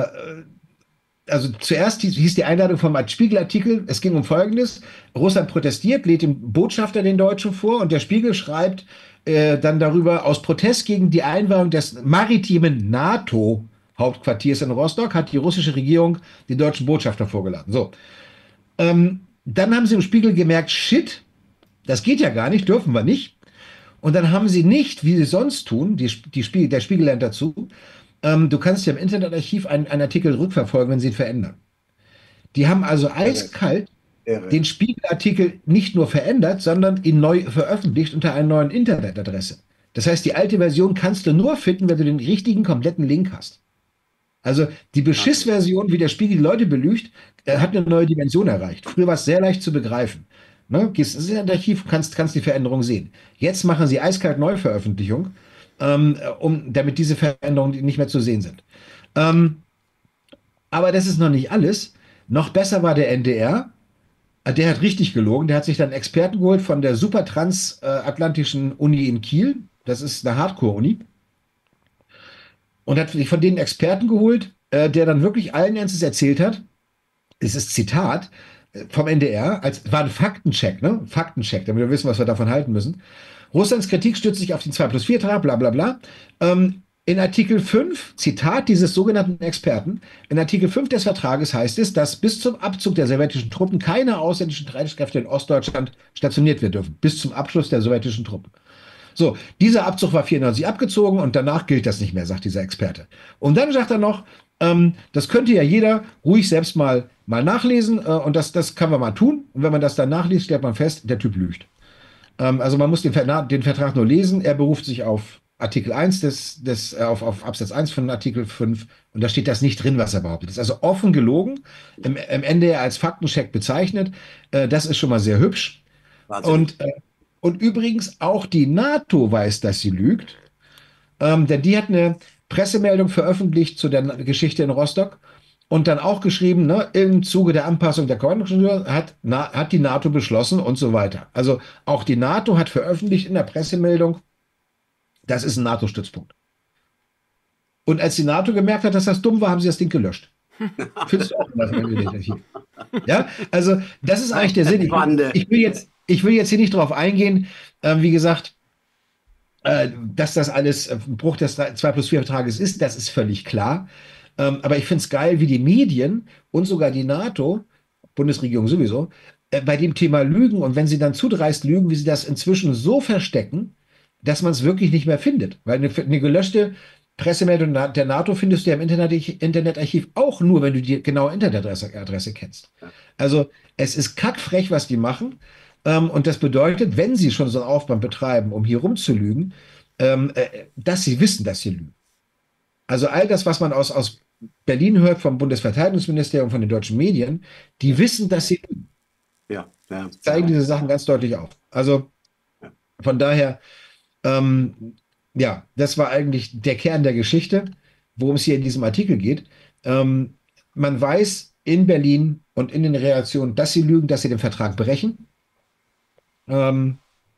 also zuerst hieß, hieß die Einladung vom Spiegelartikel, es ging um Folgendes: Russland protestiert, lädt den Botschafter den Deutschen vor und der Spiegel schreibt äh, dann darüber, aus Protest gegen die Einweihung des maritimen NATO-Hauptquartiers in Rostock hat die russische Regierung den deutschen Botschafter vorgeladen. So. Ähm, dann haben sie im Spiegel gemerkt, shit, das geht ja gar nicht, dürfen wir nicht. Und dann haben sie nicht, wie sie sonst tun, die, die Spiegel, der Spiegel lernt dazu, ähm, du kannst ja im Internetarchiv einen, einen Artikel rückverfolgen, wenn sie ihn verändern. Die haben also eiskalt Irre. den Spiegelartikel nicht nur verändert, sondern ihn neu veröffentlicht unter einer neuen Internetadresse. Das heißt, die alte Version kannst du nur finden, wenn du den richtigen, kompletten Link hast. Also die Beschissversion, wie der Spiegel die Leute belügt, äh, hat eine neue Dimension erreicht. Früher war es sehr leicht zu begreifen. Ne? Gehst ins Internetarchiv, kannst, kannst die Veränderung sehen. Jetzt machen sie eiskalt Neuveröffentlichung, ähm, um, damit diese Veränderungen nicht mehr zu sehen sind. Ähm, aber das ist noch nicht alles. Noch besser war der N D R. Der hat richtig gelogen. Der hat sich dann einen Experten geholt von der super transatlantischen Uni in Kiel. Das ist eine Hardcore-Uni. Und hat sich von denen einen Experten geholt, äh, der dann wirklich allen Ernstes erzählt hat, es ist Zitat, vom N D R, als war ein Faktencheck, ne? Faktencheck, damit wir wissen, was wir davon halten müssen. Russlands Kritik stützt sich auf den zwei plus vier Vertrag, bla bla bla. Ähm, in Artikel fünf, Zitat dieses sogenannten Experten, in Artikel fünf des Vertrages heißt es, dass bis zum Abzug der sowjetischen Truppen keine ausländischen Streitkräfte in Ostdeutschland stationiert werden dürfen. Bis zum Abschluss der sowjetischen Truppen. So, dieser Abzug war vierundneunzig abgezogen und danach gilt das nicht mehr, sagt dieser Experte. Und dann sagt er noch, ähm, das könnte ja jeder ruhig selbst mal, mal nachlesen äh, und das, das kann man mal tun. Und wenn man das dann nachliest, stellt man fest, der Typ lügt. Ähm, also man muss den, Ver den Vertrag nur lesen. Er beruft sich auf Artikel eins des, des äh, auf, auf Absatz eins von Artikel fünf und da steht das nicht drin, was er behauptet. Das ist also offen gelogen, im, im Ende als Faktencheck bezeichnet. Äh, das ist schon mal sehr hübsch. Wahnsinn. Und, äh, und übrigens auch die NATO weiß, dass sie lügt, ähm, denn die hat eine Pressemeldung veröffentlicht zu der Geschichte in Rostock und dann auch geschrieben, ne, im Zuge der Anpassung der Kommandozentür hat, na, hat die NATO beschlossen und so weiter. Also auch die NATO hat veröffentlicht in der Pressemeldung, das ist ein NATO-Stützpunkt. Und als die NATO gemerkt hat, dass das dumm war, haben sie das Ding gelöscht. Findest du auch was? Ja, also das ist eigentlich der Sinn. Ich, ich, will, jetzt, ich will jetzt hier nicht drauf eingehen, äh, wie gesagt, äh, dass das alles ein Bruch des zwei plus vier Vertrages ist, das ist völlig klar. Ähm, aber ich finde es geil, wie die Medien und sogar die NATO, Bundesregierung sowieso, äh, bei dem Thema Lügen und wenn sie dann zu dreist lügen, wie sie das inzwischen so verstecken, dass man es wirklich nicht mehr findet. Weil eine, eine gelöschte Pressemeldung der NATO findest du ja im Internet, Internetarchiv auch nur, wenn du die genaue Internetadresse Adresse kennst. Also es ist kackfrech, was die machen. Ähm, und das bedeutet, wenn sie schon so einen Aufwand betreiben, um hier rumzulügen, ähm, äh, dass sie wissen, dass sie lügen. Also all das, was man aus, aus Berlin hört, vom Bundesverteidigungsministerium, von den deutschen Medien, die wissen, dass sie lügen. Ja, ja. Zeigen diese Sachen ganz deutlich auf. Also von daher, ähm, ja, das war eigentlich der Kern der Geschichte, worum es hier in diesem Artikel geht. Ähm, man weiß in Berlin und in den Reaktionen, dass sie lügen, dass sie den Vertrag brechen. Ähm,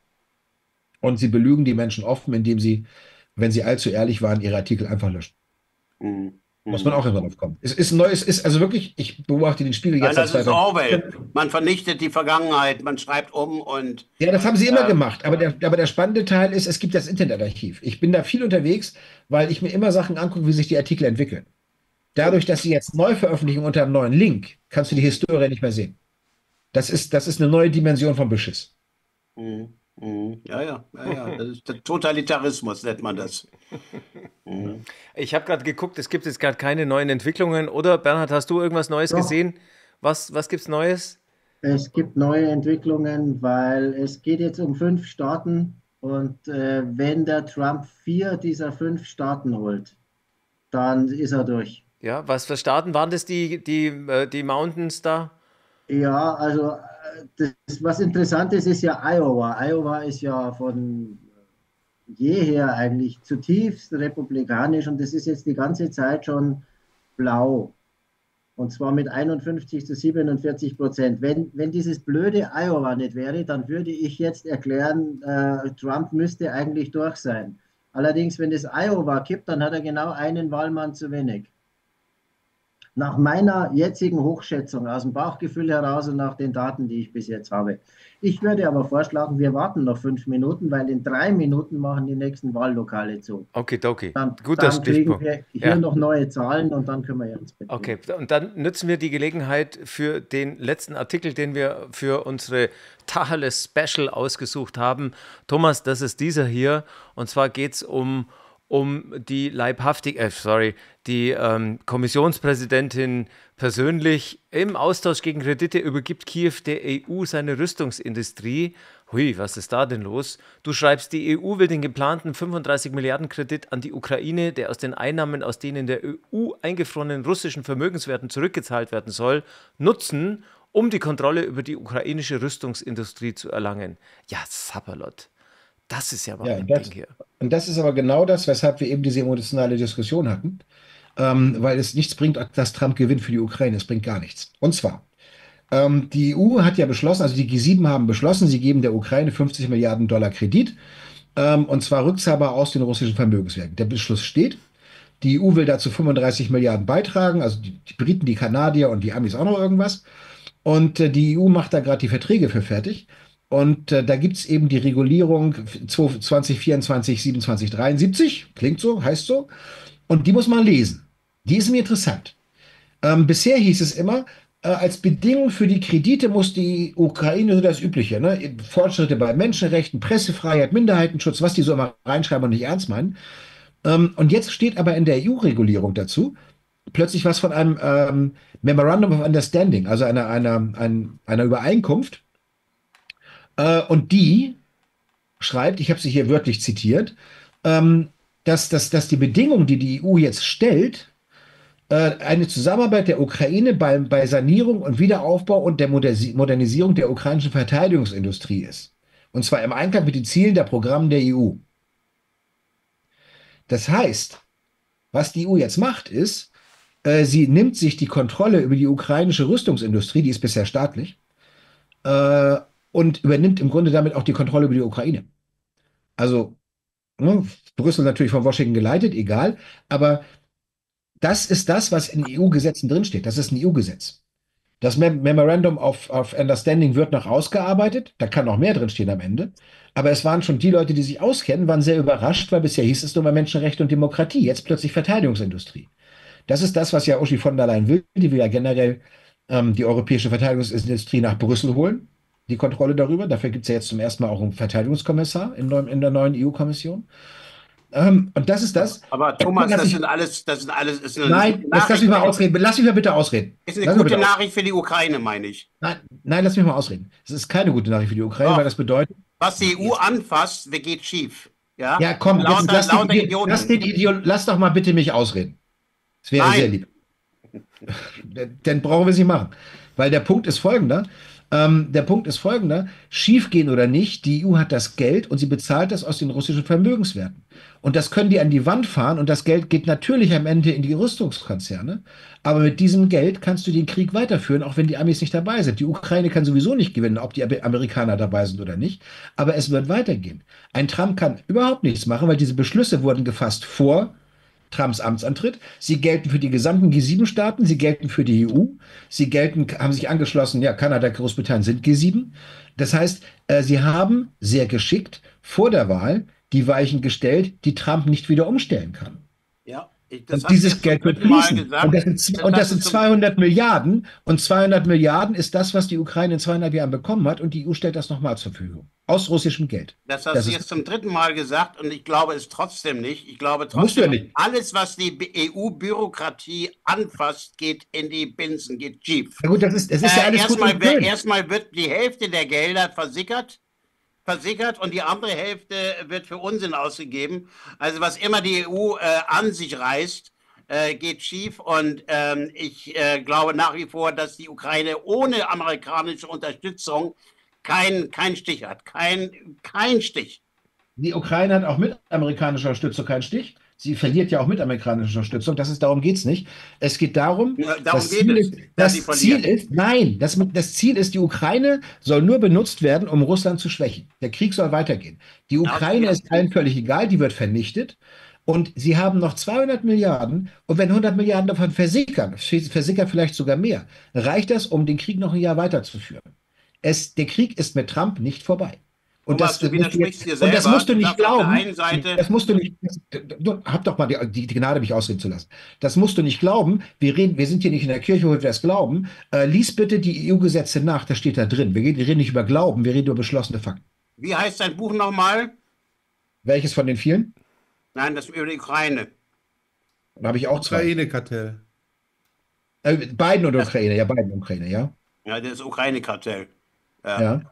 und sie belügen die Menschen offen, indem sie, wenn sie allzu ehrlich waren, ihre Artikel einfach löschen. Mhm. Muss man auch immer drauf kommen. Es ist ein neues, ist also wirklich, ich beobachte den Spiegel jetzt. Nein, das seit ist Orwell. Man vernichtet die Vergangenheit, man schreibt um und. Ja, das haben sie immer ähm, gemacht. Aber der, aber der spannende Teil ist, es gibt das Internetarchiv. Ich bin da viel unterwegs, weil ich mir immer Sachen angucke, wie sich die Artikel entwickeln. Dadurch, dass sie jetzt neu veröffentlichen unter einem neuen Link, kannst du die Historie nicht mehr sehen. Das ist, das ist eine neue Dimension von Beschiss. Mhm. Mhm. Ja, ja, ja, ja. Das ist der Totalitarismus, nennt man das. Mhm. Ich habe gerade geguckt, es gibt jetzt gerade keine neuen Entwicklungen. Oder, Bernhard, hast du irgendwas Neues Doch. gesehen? Was, was gibt es Neues? Es gibt neue Entwicklungen, weil es geht jetzt um fünf Staaten und äh, wenn der Trump vier dieser fünf Staaten holt, dann ist er durch. Ja, was für Staaten waren das, die, die, äh, die Mountains da? Ja, also äh, das, was interessant ist, ist ja Iowa. Iowa ist ja von jeher eigentlich zutiefst republikanisch und das ist jetzt die ganze Zeit schon blau. Und zwar mit einundfünfzig zu siebenundvierzig Prozent. Wenn, wenn dieses blöde Iowa nicht wäre, dann würde ich jetzt erklären, äh, Trump müsste eigentlich durch sein. Allerdings, wenn das Iowa kippt, dann hat er genau einen Wahlmann zu wenig. Nach meiner jetzigen Hochschätzung, aus dem Bauchgefühl heraus und nach den Daten, die ich bis jetzt habe. Ich würde aber vorschlagen, wir warten noch fünf Minuten, weil in drei Minuten machen die nächsten Wahllokale zu. Okay, okay. Dann, Guter dann kriegen Stichpunkt. wir hier Ja. noch neue Zahlen und dann können wir ja ins Bett gehen. Okay, und dann nutzen wir die Gelegenheit für den letzten Artikel, den wir für unsere Tacheles Special ausgesucht haben. Thomas, das ist dieser hier. Und zwar geht es um, um die leibhaftig, äh, sorry, die ähm, Kommissionspräsidentin persönlich. Im Austausch gegen Kredite übergibt Kiew der E U seine Rüstungsindustrie. Hui, was ist da denn los? Du schreibst, die E U will den geplanten fünfunddreißig Milliarden Kredit an die Ukraine, der aus den Einnahmen aus den in der E U eingefrorenen russischen Vermögenswerten zurückgezahlt werden soll, nutzen, um die Kontrolle über die ukrainische Rüstungsindustrie zu erlangen. Ja, Sapperlot. Das ist ja mal Ja, ein das, Ding hier. und das ist aber genau das, weshalb wir eben diese emotionale Diskussion hatten, ähm, weil es nichts bringt, dass Trump gewinnt für die Ukraine. Es bringt gar nichts. Und zwar, ähm, die E U hat ja beschlossen, also die G sieben haben beschlossen, sie geben der Ukraine fünfzig Milliarden Dollar Kredit, ähm, und zwar rückzahlbar aus den russischen Vermögenswerten. Der Beschluss steht. Die E U will dazu fünfunddreißig Milliarden beitragen, also die, die Briten, die Kanadier und die Amis auch noch irgendwas. Und äh, die E U macht da gerade die Verträge für fertig. Und äh, da gibt es eben die Regulierung zwanzig vierundzwanzig, siebenundzwanzig, dreiundsiebzig, klingt so, heißt so. Und die muss man lesen. Die ist mir interessant. Ähm, bisher hieß es immer, äh, als Bedingung für die Kredite muss die Ukraine, so das Übliche, ne? Fortschritte bei Menschenrechten, Pressefreiheit, Minderheitenschutz, was die so immer reinschreiben und nicht ernst meinen. Ähm, und jetzt steht aber in der E U-Regulierung dazu plötzlich was von einem ähm, Memorandum of Understanding, also einer, einer, ein, einer Übereinkunft. Äh, und die schreibt, ich habe sie hier wörtlich zitiert, ähm, dass, dass, dass die Bedingung, die die E U jetzt stellt, äh, eine Zusammenarbeit der Ukraine bei, bei Sanierung und Wiederaufbau und der Modersi Modernisierung der ukrainischen Verteidigungsindustrie ist. Und zwar im Einklang mit den Zielen der Programme der E U. Das heißt, was die E U jetzt macht, ist, äh, sie nimmt sich die Kontrolle über die ukrainische Rüstungsindustrie, die ist bisher staatlich, äh, und übernimmt im Grunde damit auch die Kontrolle über die Ukraine. Also, ne, Brüssel natürlich von Washington geleitet, egal, aber das ist das, was in E U-Gesetzen drinsteht. Das ist ein E U-Gesetz. Das Mem Memorandum of, of Understanding wird noch ausgearbeitet. Da kann noch mehr drinstehen am Ende. Aber es waren schon die Leute, die sich auskennen, waren sehr überrascht, weil bisher hieß es nur mal Menschenrechte und Demokratie. Jetzt plötzlich Verteidigungsindustrie. Das ist das, was ja Ursula von der Leyen will. Die will ja generell ähm, die europäische Verteidigungsindustrie nach Brüssel holen. Die Kontrolle darüber. Dafür gibt es ja jetzt zum ersten Mal auch einen Verteidigungskommissar in, in der neuen E U-Kommission. Ähm, und das ist das. Aber Thomas, das das ich, sind alles, das sind alles. Ist eine nein, jetzt lass mich mal ausreden. Lass mich mal bitte ausreden. Ist eine lass gute Nachricht für die Ukraine, meine ich. Nein, nein, lass mich mal ausreden. Es ist keine gute Nachricht für die Ukraine, Doch. weil das bedeutet. Was die E U anfasst, geht schief. Ja, ja komm, lauter, lass, lauter den, Idioten. Lass, den Idiot, lass doch mal bitte mich ausreden. Das wäre Nein. sehr lieb. Dann brauchen wir es nicht machen. Weil der Punkt ist folgender. Ähm, der Punkt ist folgender. Schiefgehen oder nicht, die E U hat das Geld und sie bezahlt das aus den russischen Vermögenswerten. Und das können die an die Wand fahren und das Geld geht natürlich am Ende in die Rüstungskonzerne. Aber mit diesem Geld kannst du den Krieg weiterführen, auch wenn die Amis nicht dabei sind. Die Ukraine kann sowieso nicht gewinnen, ob die Amerikaner dabei sind oder nicht. Aber es wird weitergehen. Ein Trump kann überhaupt nichts machen, weil diese Beschlüsse wurden gefasst vor Trumps Amtsantritt. Sie gelten für die gesamten G sieben Staaten, sie gelten für die E U, sie gelten, haben sich angeschlossen, ja, Kanada, Großbritannien sind G sieben. Das heißt, äh, sie haben sehr geschickt vor der Wahl die Weichen gestellt, die Trump nicht wieder umstellen kann. Ja, ich, das und dieses Geld wird fließen. Gesagt, und das sind, das und das sind zweihundert Milliarden. Und zweihundert Milliarden ist das, was die Ukraine in zweieinhalb Jahren bekommen hat. Und die E U stellt das nochmal zur Verfügung. Aus russischem Geld. Das hast das du ist, jetzt zum dritten Mal gesagt und ich glaube es trotzdem nicht. Ich glaube musst du ja trotzdem, nicht. alles, was die E U-Bürokratie anfasst, geht in die Binsen, geht schief. Na gut, das ist, das ist ja Äh, alles gut erstmal, und schön. erstmal wird die Hälfte der Gelder versickert, versickert und die andere Hälfte wird für Unsinn ausgegeben. Also was immer die E U äh, an sich reißt, äh, geht schief. Und ähm, ich äh, glaube nach wie vor, dass die Ukraine ohne amerikanische Unterstützung keinen kein Stich hat. Kein, kein Stich. Die Ukraine hat auch mit amerikanischer Unterstützung keinen Stich. Sie verliert ja auch mit amerikanischer Unterstützung. Das ist, darum geht es nicht. Es geht darum, ja, darum das, geht Ziel, es, ist, das Ziel ist, nein, das, das Ziel ist, die Ukraine soll nur benutzt werden, um Russland zu schwächen. Der Krieg soll weitergehen. Die Ukraine ja, ist allen völlig egal, die wird vernichtet. Und sie haben noch zweihundert Milliarden. Und wenn hundert Milliarden davon versickern, versickern vielleicht sogar mehr, reicht das, um den Krieg noch ein Jahr weiterzuführen. Es, der Krieg ist mit Trump nicht vorbei. Und Thomas, das, du widersprichst dir selber. Und das musst du nicht glauben. Seite das musst du nicht. Du, hab doch mal die, die, die Gnade, mich ausreden zu lassen. Das musst du nicht glauben. Wir reden, wir sind hier nicht in der Kirche, wo wir das glauben. Äh, lies bitte die E U-Gesetze nach, das steht da drin. Wir, wir reden nicht über Glauben, wir reden über beschlossene Fakten. Wie heißt dein Buch nochmal? Welches von den vielen? Nein, das über die Ukraine. Da habe ich auch zwei. Ukraine-Kartell. Äh, Biden und Ukraine, ja, Biden und Ukraine, ja. Ja, das Ukraine-Kartell. Ja. ja.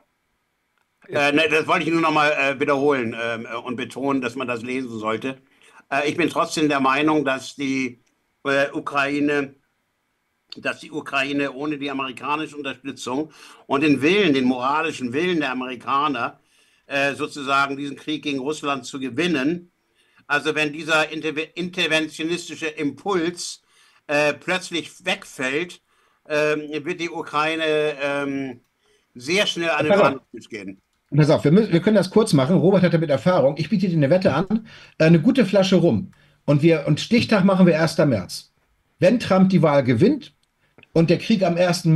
Äh, ne, das wollte ich nur noch mal äh, wiederholen äh, und betonen, dass man das lesen sollte. Äh, ich bin trotzdem der Meinung, dass die äh, Ukraine, dass die Ukraine ohne die amerikanische Unterstützung und den Willen, den moralischen Willen der Amerikaner, äh, sozusagen diesen Krieg gegen Russland zu gewinnen, also wenn dieser inter interventionistische Impuls äh, plötzlich wegfällt, äh, wird die Ukraine äh, sehr schnell an den Verhandlungstisch gehen. Pass auf, wir, müssen, wir können das kurz machen. Robert hat damit Erfahrung. Ich biete dir eine Wette an, eine gute Flasche rum. Und, wir, und Stichtag machen wir ersten März. Wenn Trump die Wahl gewinnt und der Krieg am ersten März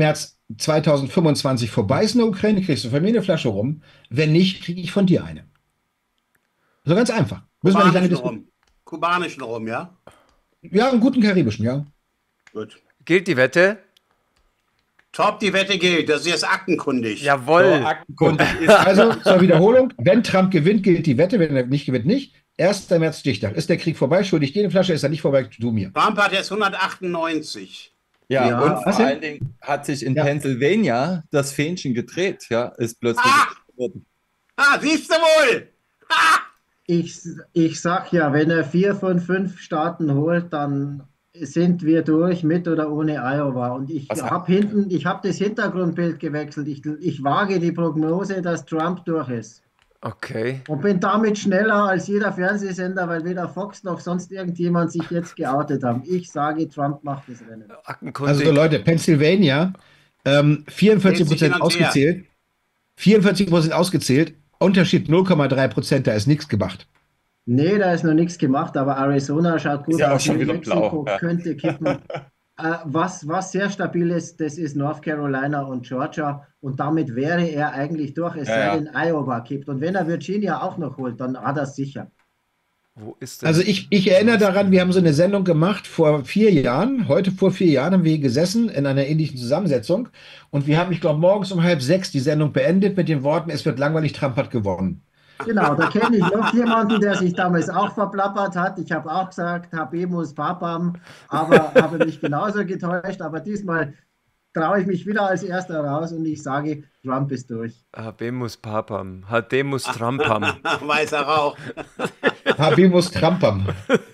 zweitausendfünfundzwanzig vorbei ist in der Ukraine, kriegst du von mir eine Flasche rum. Wenn nicht, kriege ich von dir eine. So ganz einfach. Müssen wir nicht lange Kubanischen diskutieren. Rum. Kubanischen Rum, ja? Ja, einen guten karibischen, ja. Gut. Gilt die Wette? Top, die Wette gilt. Das ist jetzt aktenkundig. Jawohl. So aktenkundig ist. Also zur Wiederholung, wenn Trump gewinnt, gilt die Wette, wenn er nicht gewinnt, nicht. erster März Stichtag. Ist der Krieg vorbei, schuldig dir eine Flasche, ist er nicht vorbei, du mir. Trump hat jetzt hundertachtundneunzig. Ja, Ja, und was vor denn? allen Dingen hat sich in Ja. Pennsylvania das Fähnchen gedreht, ja, ist plötzlich Ah! geworden. Ah, siehst du wohl! Ah! Ich, ich sag ja, wenn er vier von fünf Staaten holt, dann sind wir durch, mit oder ohne Iowa. Und ich Was- habe hinten, ich habe das Hintergrundbild gewechselt. Ich, ich wage die Prognose, dass Trump durch ist. Okay. Und bin damit schneller als jeder Fernsehsender, weil weder Fox noch sonst irgendjemand sich jetzt geoutet haben. Ich sage, Trump macht das Rennen. Aktenkundig. Also Leute, Pennsylvania, ähm, vierundvierzig Dreht sich hin Prozent und her. ausgezählt. vierundvierzig Prozent ausgezählt. Unterschied null Komma drei Prozent, da ist nichts gemacht. Nee, da ist noch nichts gemacht, aber Arizona schaut gut Ist ja auch aus. schon New wieder Mexico blau, ja. könnte kippen. äh, was, was sehr stabil ist, das ist North Carolina und Georgia. Und damit wäre er eigentlich durch, es Ja, sei ja. denn, Iowa kippt. Und wenn er Virginia auch noch holt, dann hat er es sicher. Wo ist denn? Also ich, ich erinnere daran, wir haben so eine Sendung gemacht vor vier Jahren. Heute vor vier Jahren haben wir hier gesessen in einer ähnlichen Zusammensetzung. Und wir haben, ich glaube, morgens um halb sechs die Sendung beendet mit den Worten, es wird langweilig, Trump hat gewonnen. Genau, da kenne ich noch jemanden, der sich damals auch verplappert hat. Ich habe auch gesagt, Habemus Papam, aber habe mich genauso getäuscht. Aber diesmal traue ich mich wieder als Erster raus und ich sage, Trump ist durch. Habemus Papam. Habemus Trampam. Weißer Rauch. Habemus Trampam.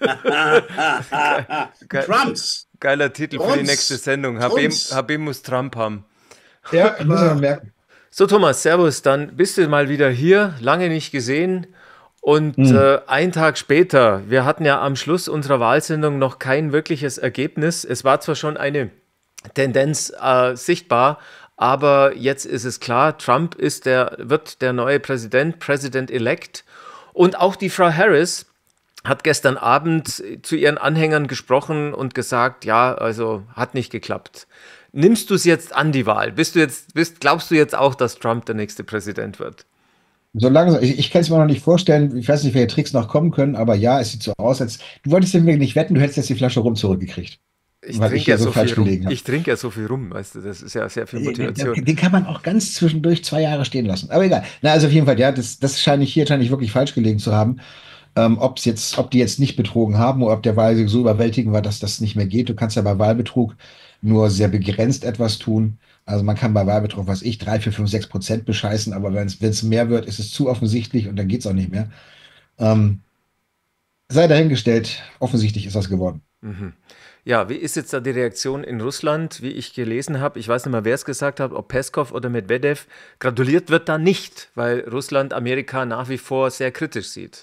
Ge Trumps. Geiler Titel für die Trumps. nächste Sendung. Habem Trumps. Habemus Trampam. Ja, muss man merken. So, Thomas, Servus. Dann bist du mal wieder hier. Lange nicht gesehen. Und Hm. äh, einen Tag später, wir hatten ja am Schluss unserer Wahlsendung noch kein wirkliches Ergebnis. Es war zwar schon eine Tendenz äh, sichtbar, aber jetzt ist es klar, Trump ist der, wird der neue Präsident, President-elect. Und auch die Frau Harris hat gestern Abend zu ihren Anhängern gesprochen und gesagt, ja, also hat nicht geklappt. Nimmst du es jetzt an, die Wahl? Bist du jetzt, bist, glaubst du jetzt auch, dass Trump der nächste Präsident wird? So langsam, ich, ich kann es mir noch nicht vorstellen, ich weiß nicht, welche Tricks noch kommen können, aber ja, es sieht so aus, als du wolltest ja nicht wetten, du hättest jetzt die Flasche rum zurückgekriegt. Ich Weil trinke ich hier ja so so falsch viel rum. gelegen habe. Ich trinke ja so viel rum, weißt du, das ist ja sehr viel Den, Motivation. den kann man auch ganz zwischendurch zwei Jahre stehen lassen. Aber egal. Na, also auf jeden Fall, ja, das, das scheine ich hier scheine ich wirklich falsch gelegen zu haben. Ähm, ob's jetzt, ob die jetzt nicht betrogen haben oder ob der Wahlsieg so überwältigend war, dass das nicht mehr geht. Du kannst ja bei Wahlbetrug nur sehr begrenzt etwas tun. Also man kann bei Wahlbetrug, was ich, drei, vier, fünf, sechs Prozent bescheißen, aber wenn es mehr wird, ist es zu offensichtlich und dann geht es auch nicht mehr. Ähm, sei dahingestellt, offensichtlich ist das geworden. Mhm. Ja, wie ist jetzt da die Reaktion in Russland, wie ich gelesen habe? Ich weiß nicht mehr, wer es gesagt hat, ob Peskov oder Medvedev. Gratuliert wird da nicht, weil Russland Amerika nach wie vor sehr kritisch sieht.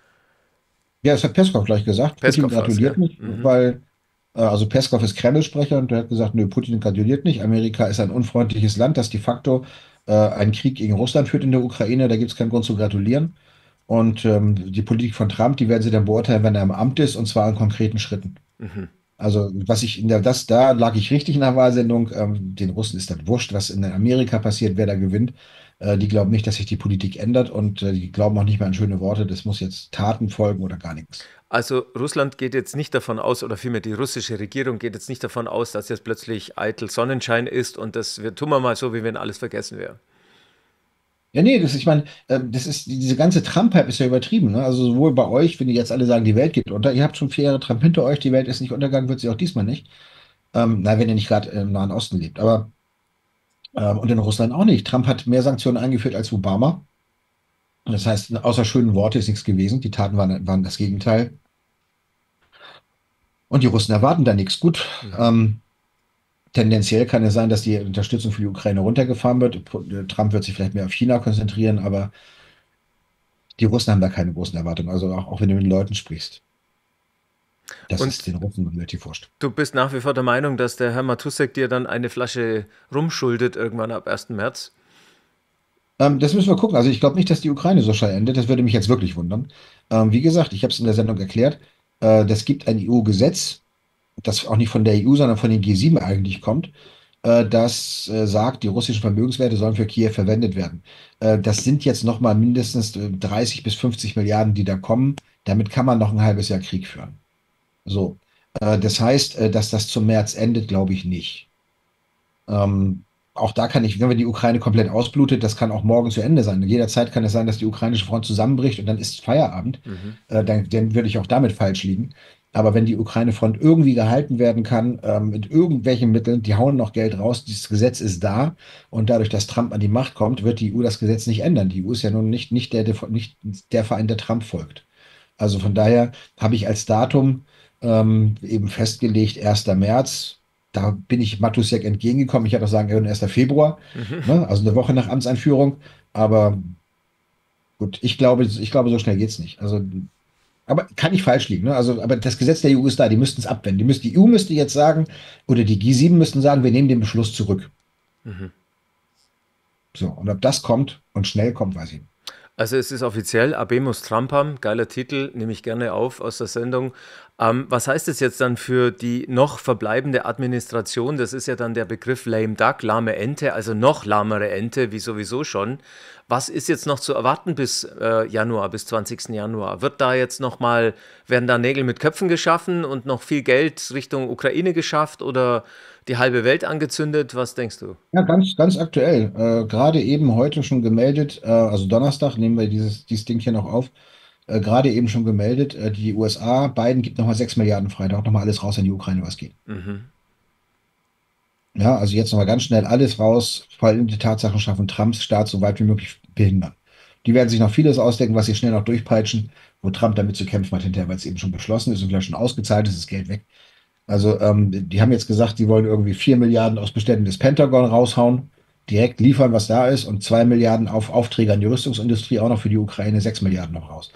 Ja, das hat Peskov gleich gesagt. Peskov Putin gratuliert war's, nicht, ja. Mhm. weil, äh, also Peskov ist Kreml-Sprecher und der hat gesagt, nö, Putin gratuliert nicht. Amerika ist ein unfreundliches Land, das de facto äh, einen Krieg gegen Russland führt in der Ukraine. Da gibt es keinen Grund zu gratulieren. Und ähm, die Politik von Trump, die werden sie dann beurteilen, wenn er im Amt ist, und zwar an konkreten Schritten. Mhm. Also, was ich in der, das, da lag ich richtig in der Wahlsendung. Ähm, den Russen ist das wurscht, was in Amerika passiert, wer da gewinnt. Äh, die glauben nicht, dass sich die Politik ändert und äh, die glauben auch nicht mehr an schöne Worte. Das muss jetzt Taten folgen oder gar nichts. Also Russland geht jetzt nicht davon aus, oder vielmehr die russische Regierung geht jetzt nicht davon aus, dass jetzt plötzlich eitel Sonnenschein ist und das wir, tun wir mal so, wie wenn alles vergessen wäre. Ja, nee, das, ich meine, äh, das ist, diese ganze Trump-Hype ist ja übertrieben. Ne? Also sowohl bei euch, wenn die jetzt alle sagen, die Welt geht unter, ihr habt schon vier Jahre Trump hinter euch, die Welt ist nicht untergegangen, wird sie auch diesmal nicht. Ähm, na, wenn ihr nicht gerade im Nahen Osten lebt. Aber ähm, und in Russland auch nicht. Trump hat mehr Sanktionen eingeführt als Obama. Das heißt, außer schönen Worte ist nichts gewesen. Die Taten waren, waren das Gegenteil. Und die Russen erwarten da nichts. Gut, ähm, tendenziell kann es sein, dass die Unterstützung für die Ukraine runtergefahren wird. Trump wird sich vielleicht mehr auf China konzentrieren, aber die Russen haben da keine großen Erwartungen. Also auch, auch wenn du mit den Leuten sprichst. Das Und ist den Russen relativ wurscht. du bist nach wie vor der Meinung, dass der Herr Matusek dir dann eine Flasche rumschuldet irgendwann ab ersten März? Ähm, das müssen wir gucken. Also ich glaube nicht, dass die Ukraine so schnell endet. Das würde mich jetzt wirklich wundern. Ähm, wie gesagt, ich habe es in der Sendung erklärt. Äh, das gibt ein E U-Gesetz, das auch nicht von der E U, sondern von den G sieben eigentlich kommt. äh, das äh, sagt, die russischen Vermögenswerte sollen für Kiew verwendet werden. Äh, das sind jetzt noch mal mindestens äh, dreißig bis fünfzig Milliarden, die da kommen. Damit kann man noch ein halbes Jahr Krieg führen. So. Äh, das heißt, äh, dass das zum März endet, glaube ich nicht. Ähm, auch da kann ich, wenn wir die Ukraine komplett ausblutet, das kann auch morgen zu Ende sein. Jederzeit kann es sein, dass die ukrainische Front zusammenbricht und dann ist Feierabend. Mhm. Äh, dann, dann würde ich auch damit falsch liegen. Aber wenn die Ukraine-Front irgendwie gehalten werden kann, ähm, mit irgendwelchen Mitteln, die hauen noch Geld raus, dieses Gesetz ist da und dadurch, dass Trump an die Macht kommt, wird die E U das Gesetz nicht ändern. Die E U ist ja nun nicht, nicht der, der, nicht der Verein, der Trump folgt. Also von daher habe ich als Datum ähm, eben festgelegt, erster März. Da bin ich Matusiak entgegengekommen. Ich hätte auch sagen können, erster Februar, Mhm. ne? Also eine Woche nach Amtseinführung. Aber gut, ich glaube, ich glaube, so schnell geht es nicht. Also, aber kann ich falsch liegen. Ne? Also, aber das Gesetz der E U ist da, die müssten es abwenden. Die, müssten, die E U müsste jetzt sagen, oder die G sieben müssten sagen, wir nehmen den Beschluss zurück. Mhm. So, und ob das kommt und schnell kommt, weiß ich nicht. Also es ist offiziell, Abemus Trumpam, geiler Titel, nehme ich gerne auf aus der Sendung. Ähm, was heißt das jetzt dann für die noch verbleibende Administration? Das ist ja dann der Begriff lame duck, lahme Ente, also noch lahmere Ente, wie sowieso schon. Was ist jetzt noch zu erwarten bis äh, Januar, bis zwanzigsten Januar? Wird da jetzt nochmal, werden da Nägel mit Köpfen geschaffen und noch viel Geld Richtung Ukraine geschafft oder die halbe Welt angezündet? Was denkst du? Ja, ganz, ganz aktuell. Äh, gerade eben heute schon gemeldet, äh, also Donnerstag nehmen wir dieses, dieses Ding hier noch auf. Äh, gerade eben schon gemeldet, äh, die U S A, Biden gibt nochmal sechs Milliarden frei, da haut nochmal alles raus an die Ukraine, was geht. Mhm. Ja, also jetzt nochmal ganz schnell alles raus, vor allem die Tatsachen schaffen, Trumps Staat so weit wie möglich behindern. Die werden sich noch vieles ausdenken, was sie schnell noch durchpeitschen, wo Trump damit zu kämpfen hat hinterher, weil es eben schon beschlossen ist und vielleicht schon ausgezahlt ist, ist das Geld weg. Also ähm, die haben jetzt gesagt, die wollen irgendwie vier Milliarden aus Beständen des Pentagon raushauen, direkt liefern, was da ist, und zwei Milliarden auf Aufträge an die Rüstungsindustrie, auch noch für die Ukraine sechs Milliarden noch raus.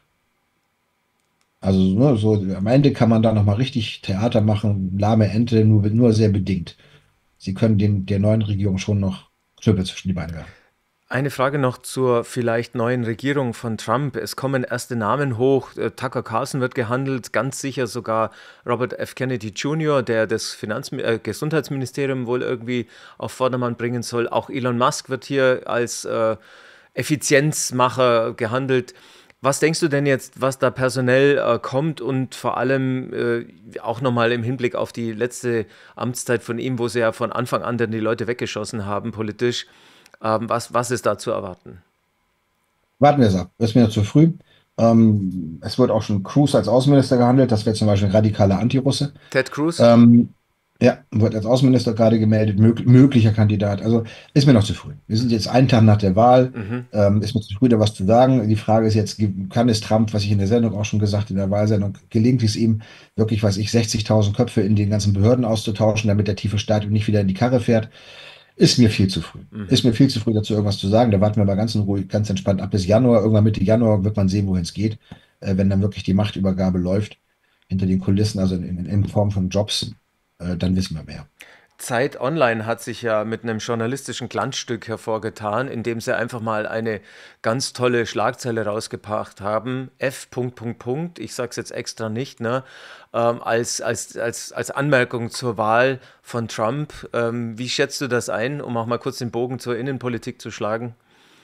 Also ne, so am Ende kann man da nochmal richtig Theater machen, lahme Ente, nur, nur sehr bedingt. Sie können den, der neuen Regierung schon noch Knüppel zwischen die Beine werfen. Eine Frage noch zur vielleicht neuen Regierung von Trump. Es kommen erste Namen hoch. Äh, Tucker Carlson wird gehandelt, ganz sicher sogar Robert F. Kennedy Junior, der das Finanz äh, Gesundheitsministerium wohl irgendwie auf Vordermann bringen soll. Auch Elon Musk wird hier als äh, Effizienzmacher gehandelt. Was denkst du denn jetzt, was da personell äh, kommt und vor allem äh, auch nochmal im Hinblick auf die letzte Amtszeit von ihm, wo sie ja von Anfang an dann die Leute weggeschossen haben, politisch? Ähm, was, was ist da zu erwarten? Warten wir es ab. Ist mir noch zu früh. Ähm, es wird auch schon Cruz als Außenminister gehandelt. Das wäre zum Beispiel ein radikaler Antirusse. Ted Cruz? Ähm, ja, wird als Außenminister gerade gemeldet, mög möglicher Kandidat. Also ist mir noch zu früh. Wir sind jetzt einen Tag nach der Wahl. Mhm. Ähm, ist mir zu früh, da was zu sagen. Die Frage ist jetzt, kann es Trump, was ich in der Sendung auch schon gesagt, in der Wahlsendung, gelingt es ihm, wirklich, weiß ich, sechzigtausend Köpfe in den ganzen Behörden auszutauschen, damit der tiefe Staat ihm nicht wieder in die Karre fährt? Ist mir viel zu früh. Mhm. Ist mir viel zu früh, dazu irgendwas zu sagen. Da warten wir mal ganz in Ruhe, ganz entspannt ab bis Januar. Irgendwann Mitte Januar wird man sehen, wohin es geht, äh, wenn dann wirklich die Machtübergabe läuft, hinter den Kulissen, also in, in, in Form von Jobs, äh, dann wissen wir mehr. Zeit Online hat sich ja mit einem journalistischen Glanzstück hervorgetan, indem sie einfach mal eine ganz tolle Schlagzeile rausgebracht haben. F. Punkt, Punkt, Punkt, ich sage es jetzt extra nicht, ne? ähm, als, als, als, als Anmerkung zur Wahl von Trump. Ähm, wie schätzt du das ein, um auch mal kurz den Bogen zur Innenpolitik zu schlagen?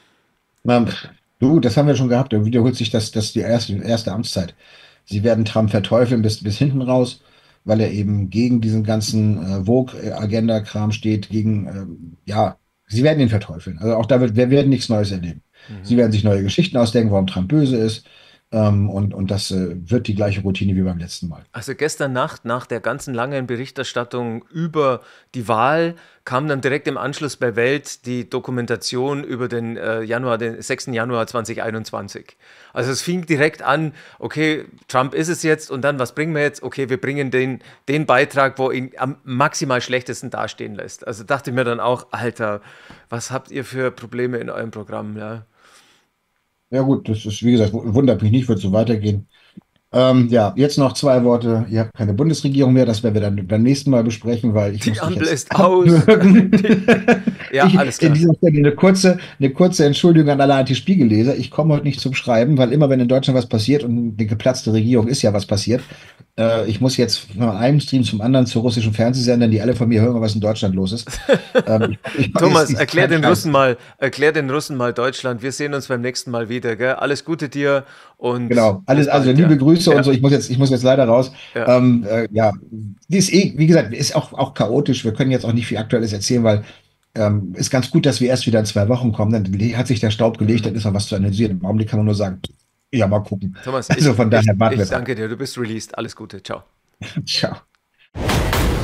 Ähm, du, das haben wir schon gehabt. Da wiederholt sich das, das die erste, erste Amtszeit. Sie werden Trump verteufeln bis, bis hinten raus, weil er eben gegen diesen ganzen äh, Vogue-Agenda-Kram steht, gegen, ähm, ja, sie werden ihn verteufeln. Also auch da wird, wir werden nichts Neues erleben. Mhm. Sie werden sich neue Geschichten ausdenken, warum Trump böse ist. Ähm, und, und das äh, wird die gleiche Routine wie beim letzten Mal. Also gestern Nacht, nach der ganzen langen Berichterstattung über die Wahl, kam dann direkt im Anschluss bei Welt die Dokumentation über den äh, Januar, den sechsten Januar zweitausendeinundzwanzig. Also es fing direkt an, okay, Trump ist es jetzt und dann, was bringen wir jetzt? Okay, wir bringen den, den Beitrag, wo ihn am maximal schlechtesten dastehen lässt. Also dachte ich mir dann auch, Alter, was habt ihr für Probleme in eurem Programm? Ja. Ja gut, das ist, wie gesagt, wundert mich nicht, wird so weitergehen. Ähm, ja, jetzt noch zwei Worte. Ihr habt keine Bundesregierung mehr, das werden wir dann beim nächsten Mal besprechen, weil ich Die muss mich Ampel jetzt ist aus. abwürgen. Ja, Ich, alles in klar. dieser Stelle eine kurze, eine kurze Entschuldigung an alle Anti-Spiegelleser. Ich komme heute nicht zum Schreiben, weil immer, wenn in Deutschland was passiert und eine geplatzte Regierung ist ja was passiert, äh, ich muss jetzt von einem Stream zum anderen zu russischen Fernsehsendern, die alle von mir hören, was in Deutschland los ist. Ähm, ich, ich mache jetzt Thomas, diesen erklär kleinen den Scheiß. Russen mal, erklär den Russen mal Deutschland. Wir sehen uns beim nächsten Mal wieder, gell? Alles Gute dir und Genau, bis alles, also bald, liebe ja. Grüße und Ja, so. Ich muss jetzt, ich muss jetzt leider raus. ja. Ähm, äh, ja, die ist eh, wie gesagt, ist auch, auch chaotisch. Wir können jetzt auch nicht viel Aktuelles erzählen, weil ähm, ist ganz gut, dass wir erst wieder in zwei Wochen kommen. Dann le- hat sich der Staub gelegt, dann ist noch was zu analysieren. Im Augenblick kann man nur sagen, ja, mal gucken. Thomas, Also ich, von ich, daher warten wir ich jetzt ab. danke dir. Du bist released. Alles Gute. Ciao. Ciao.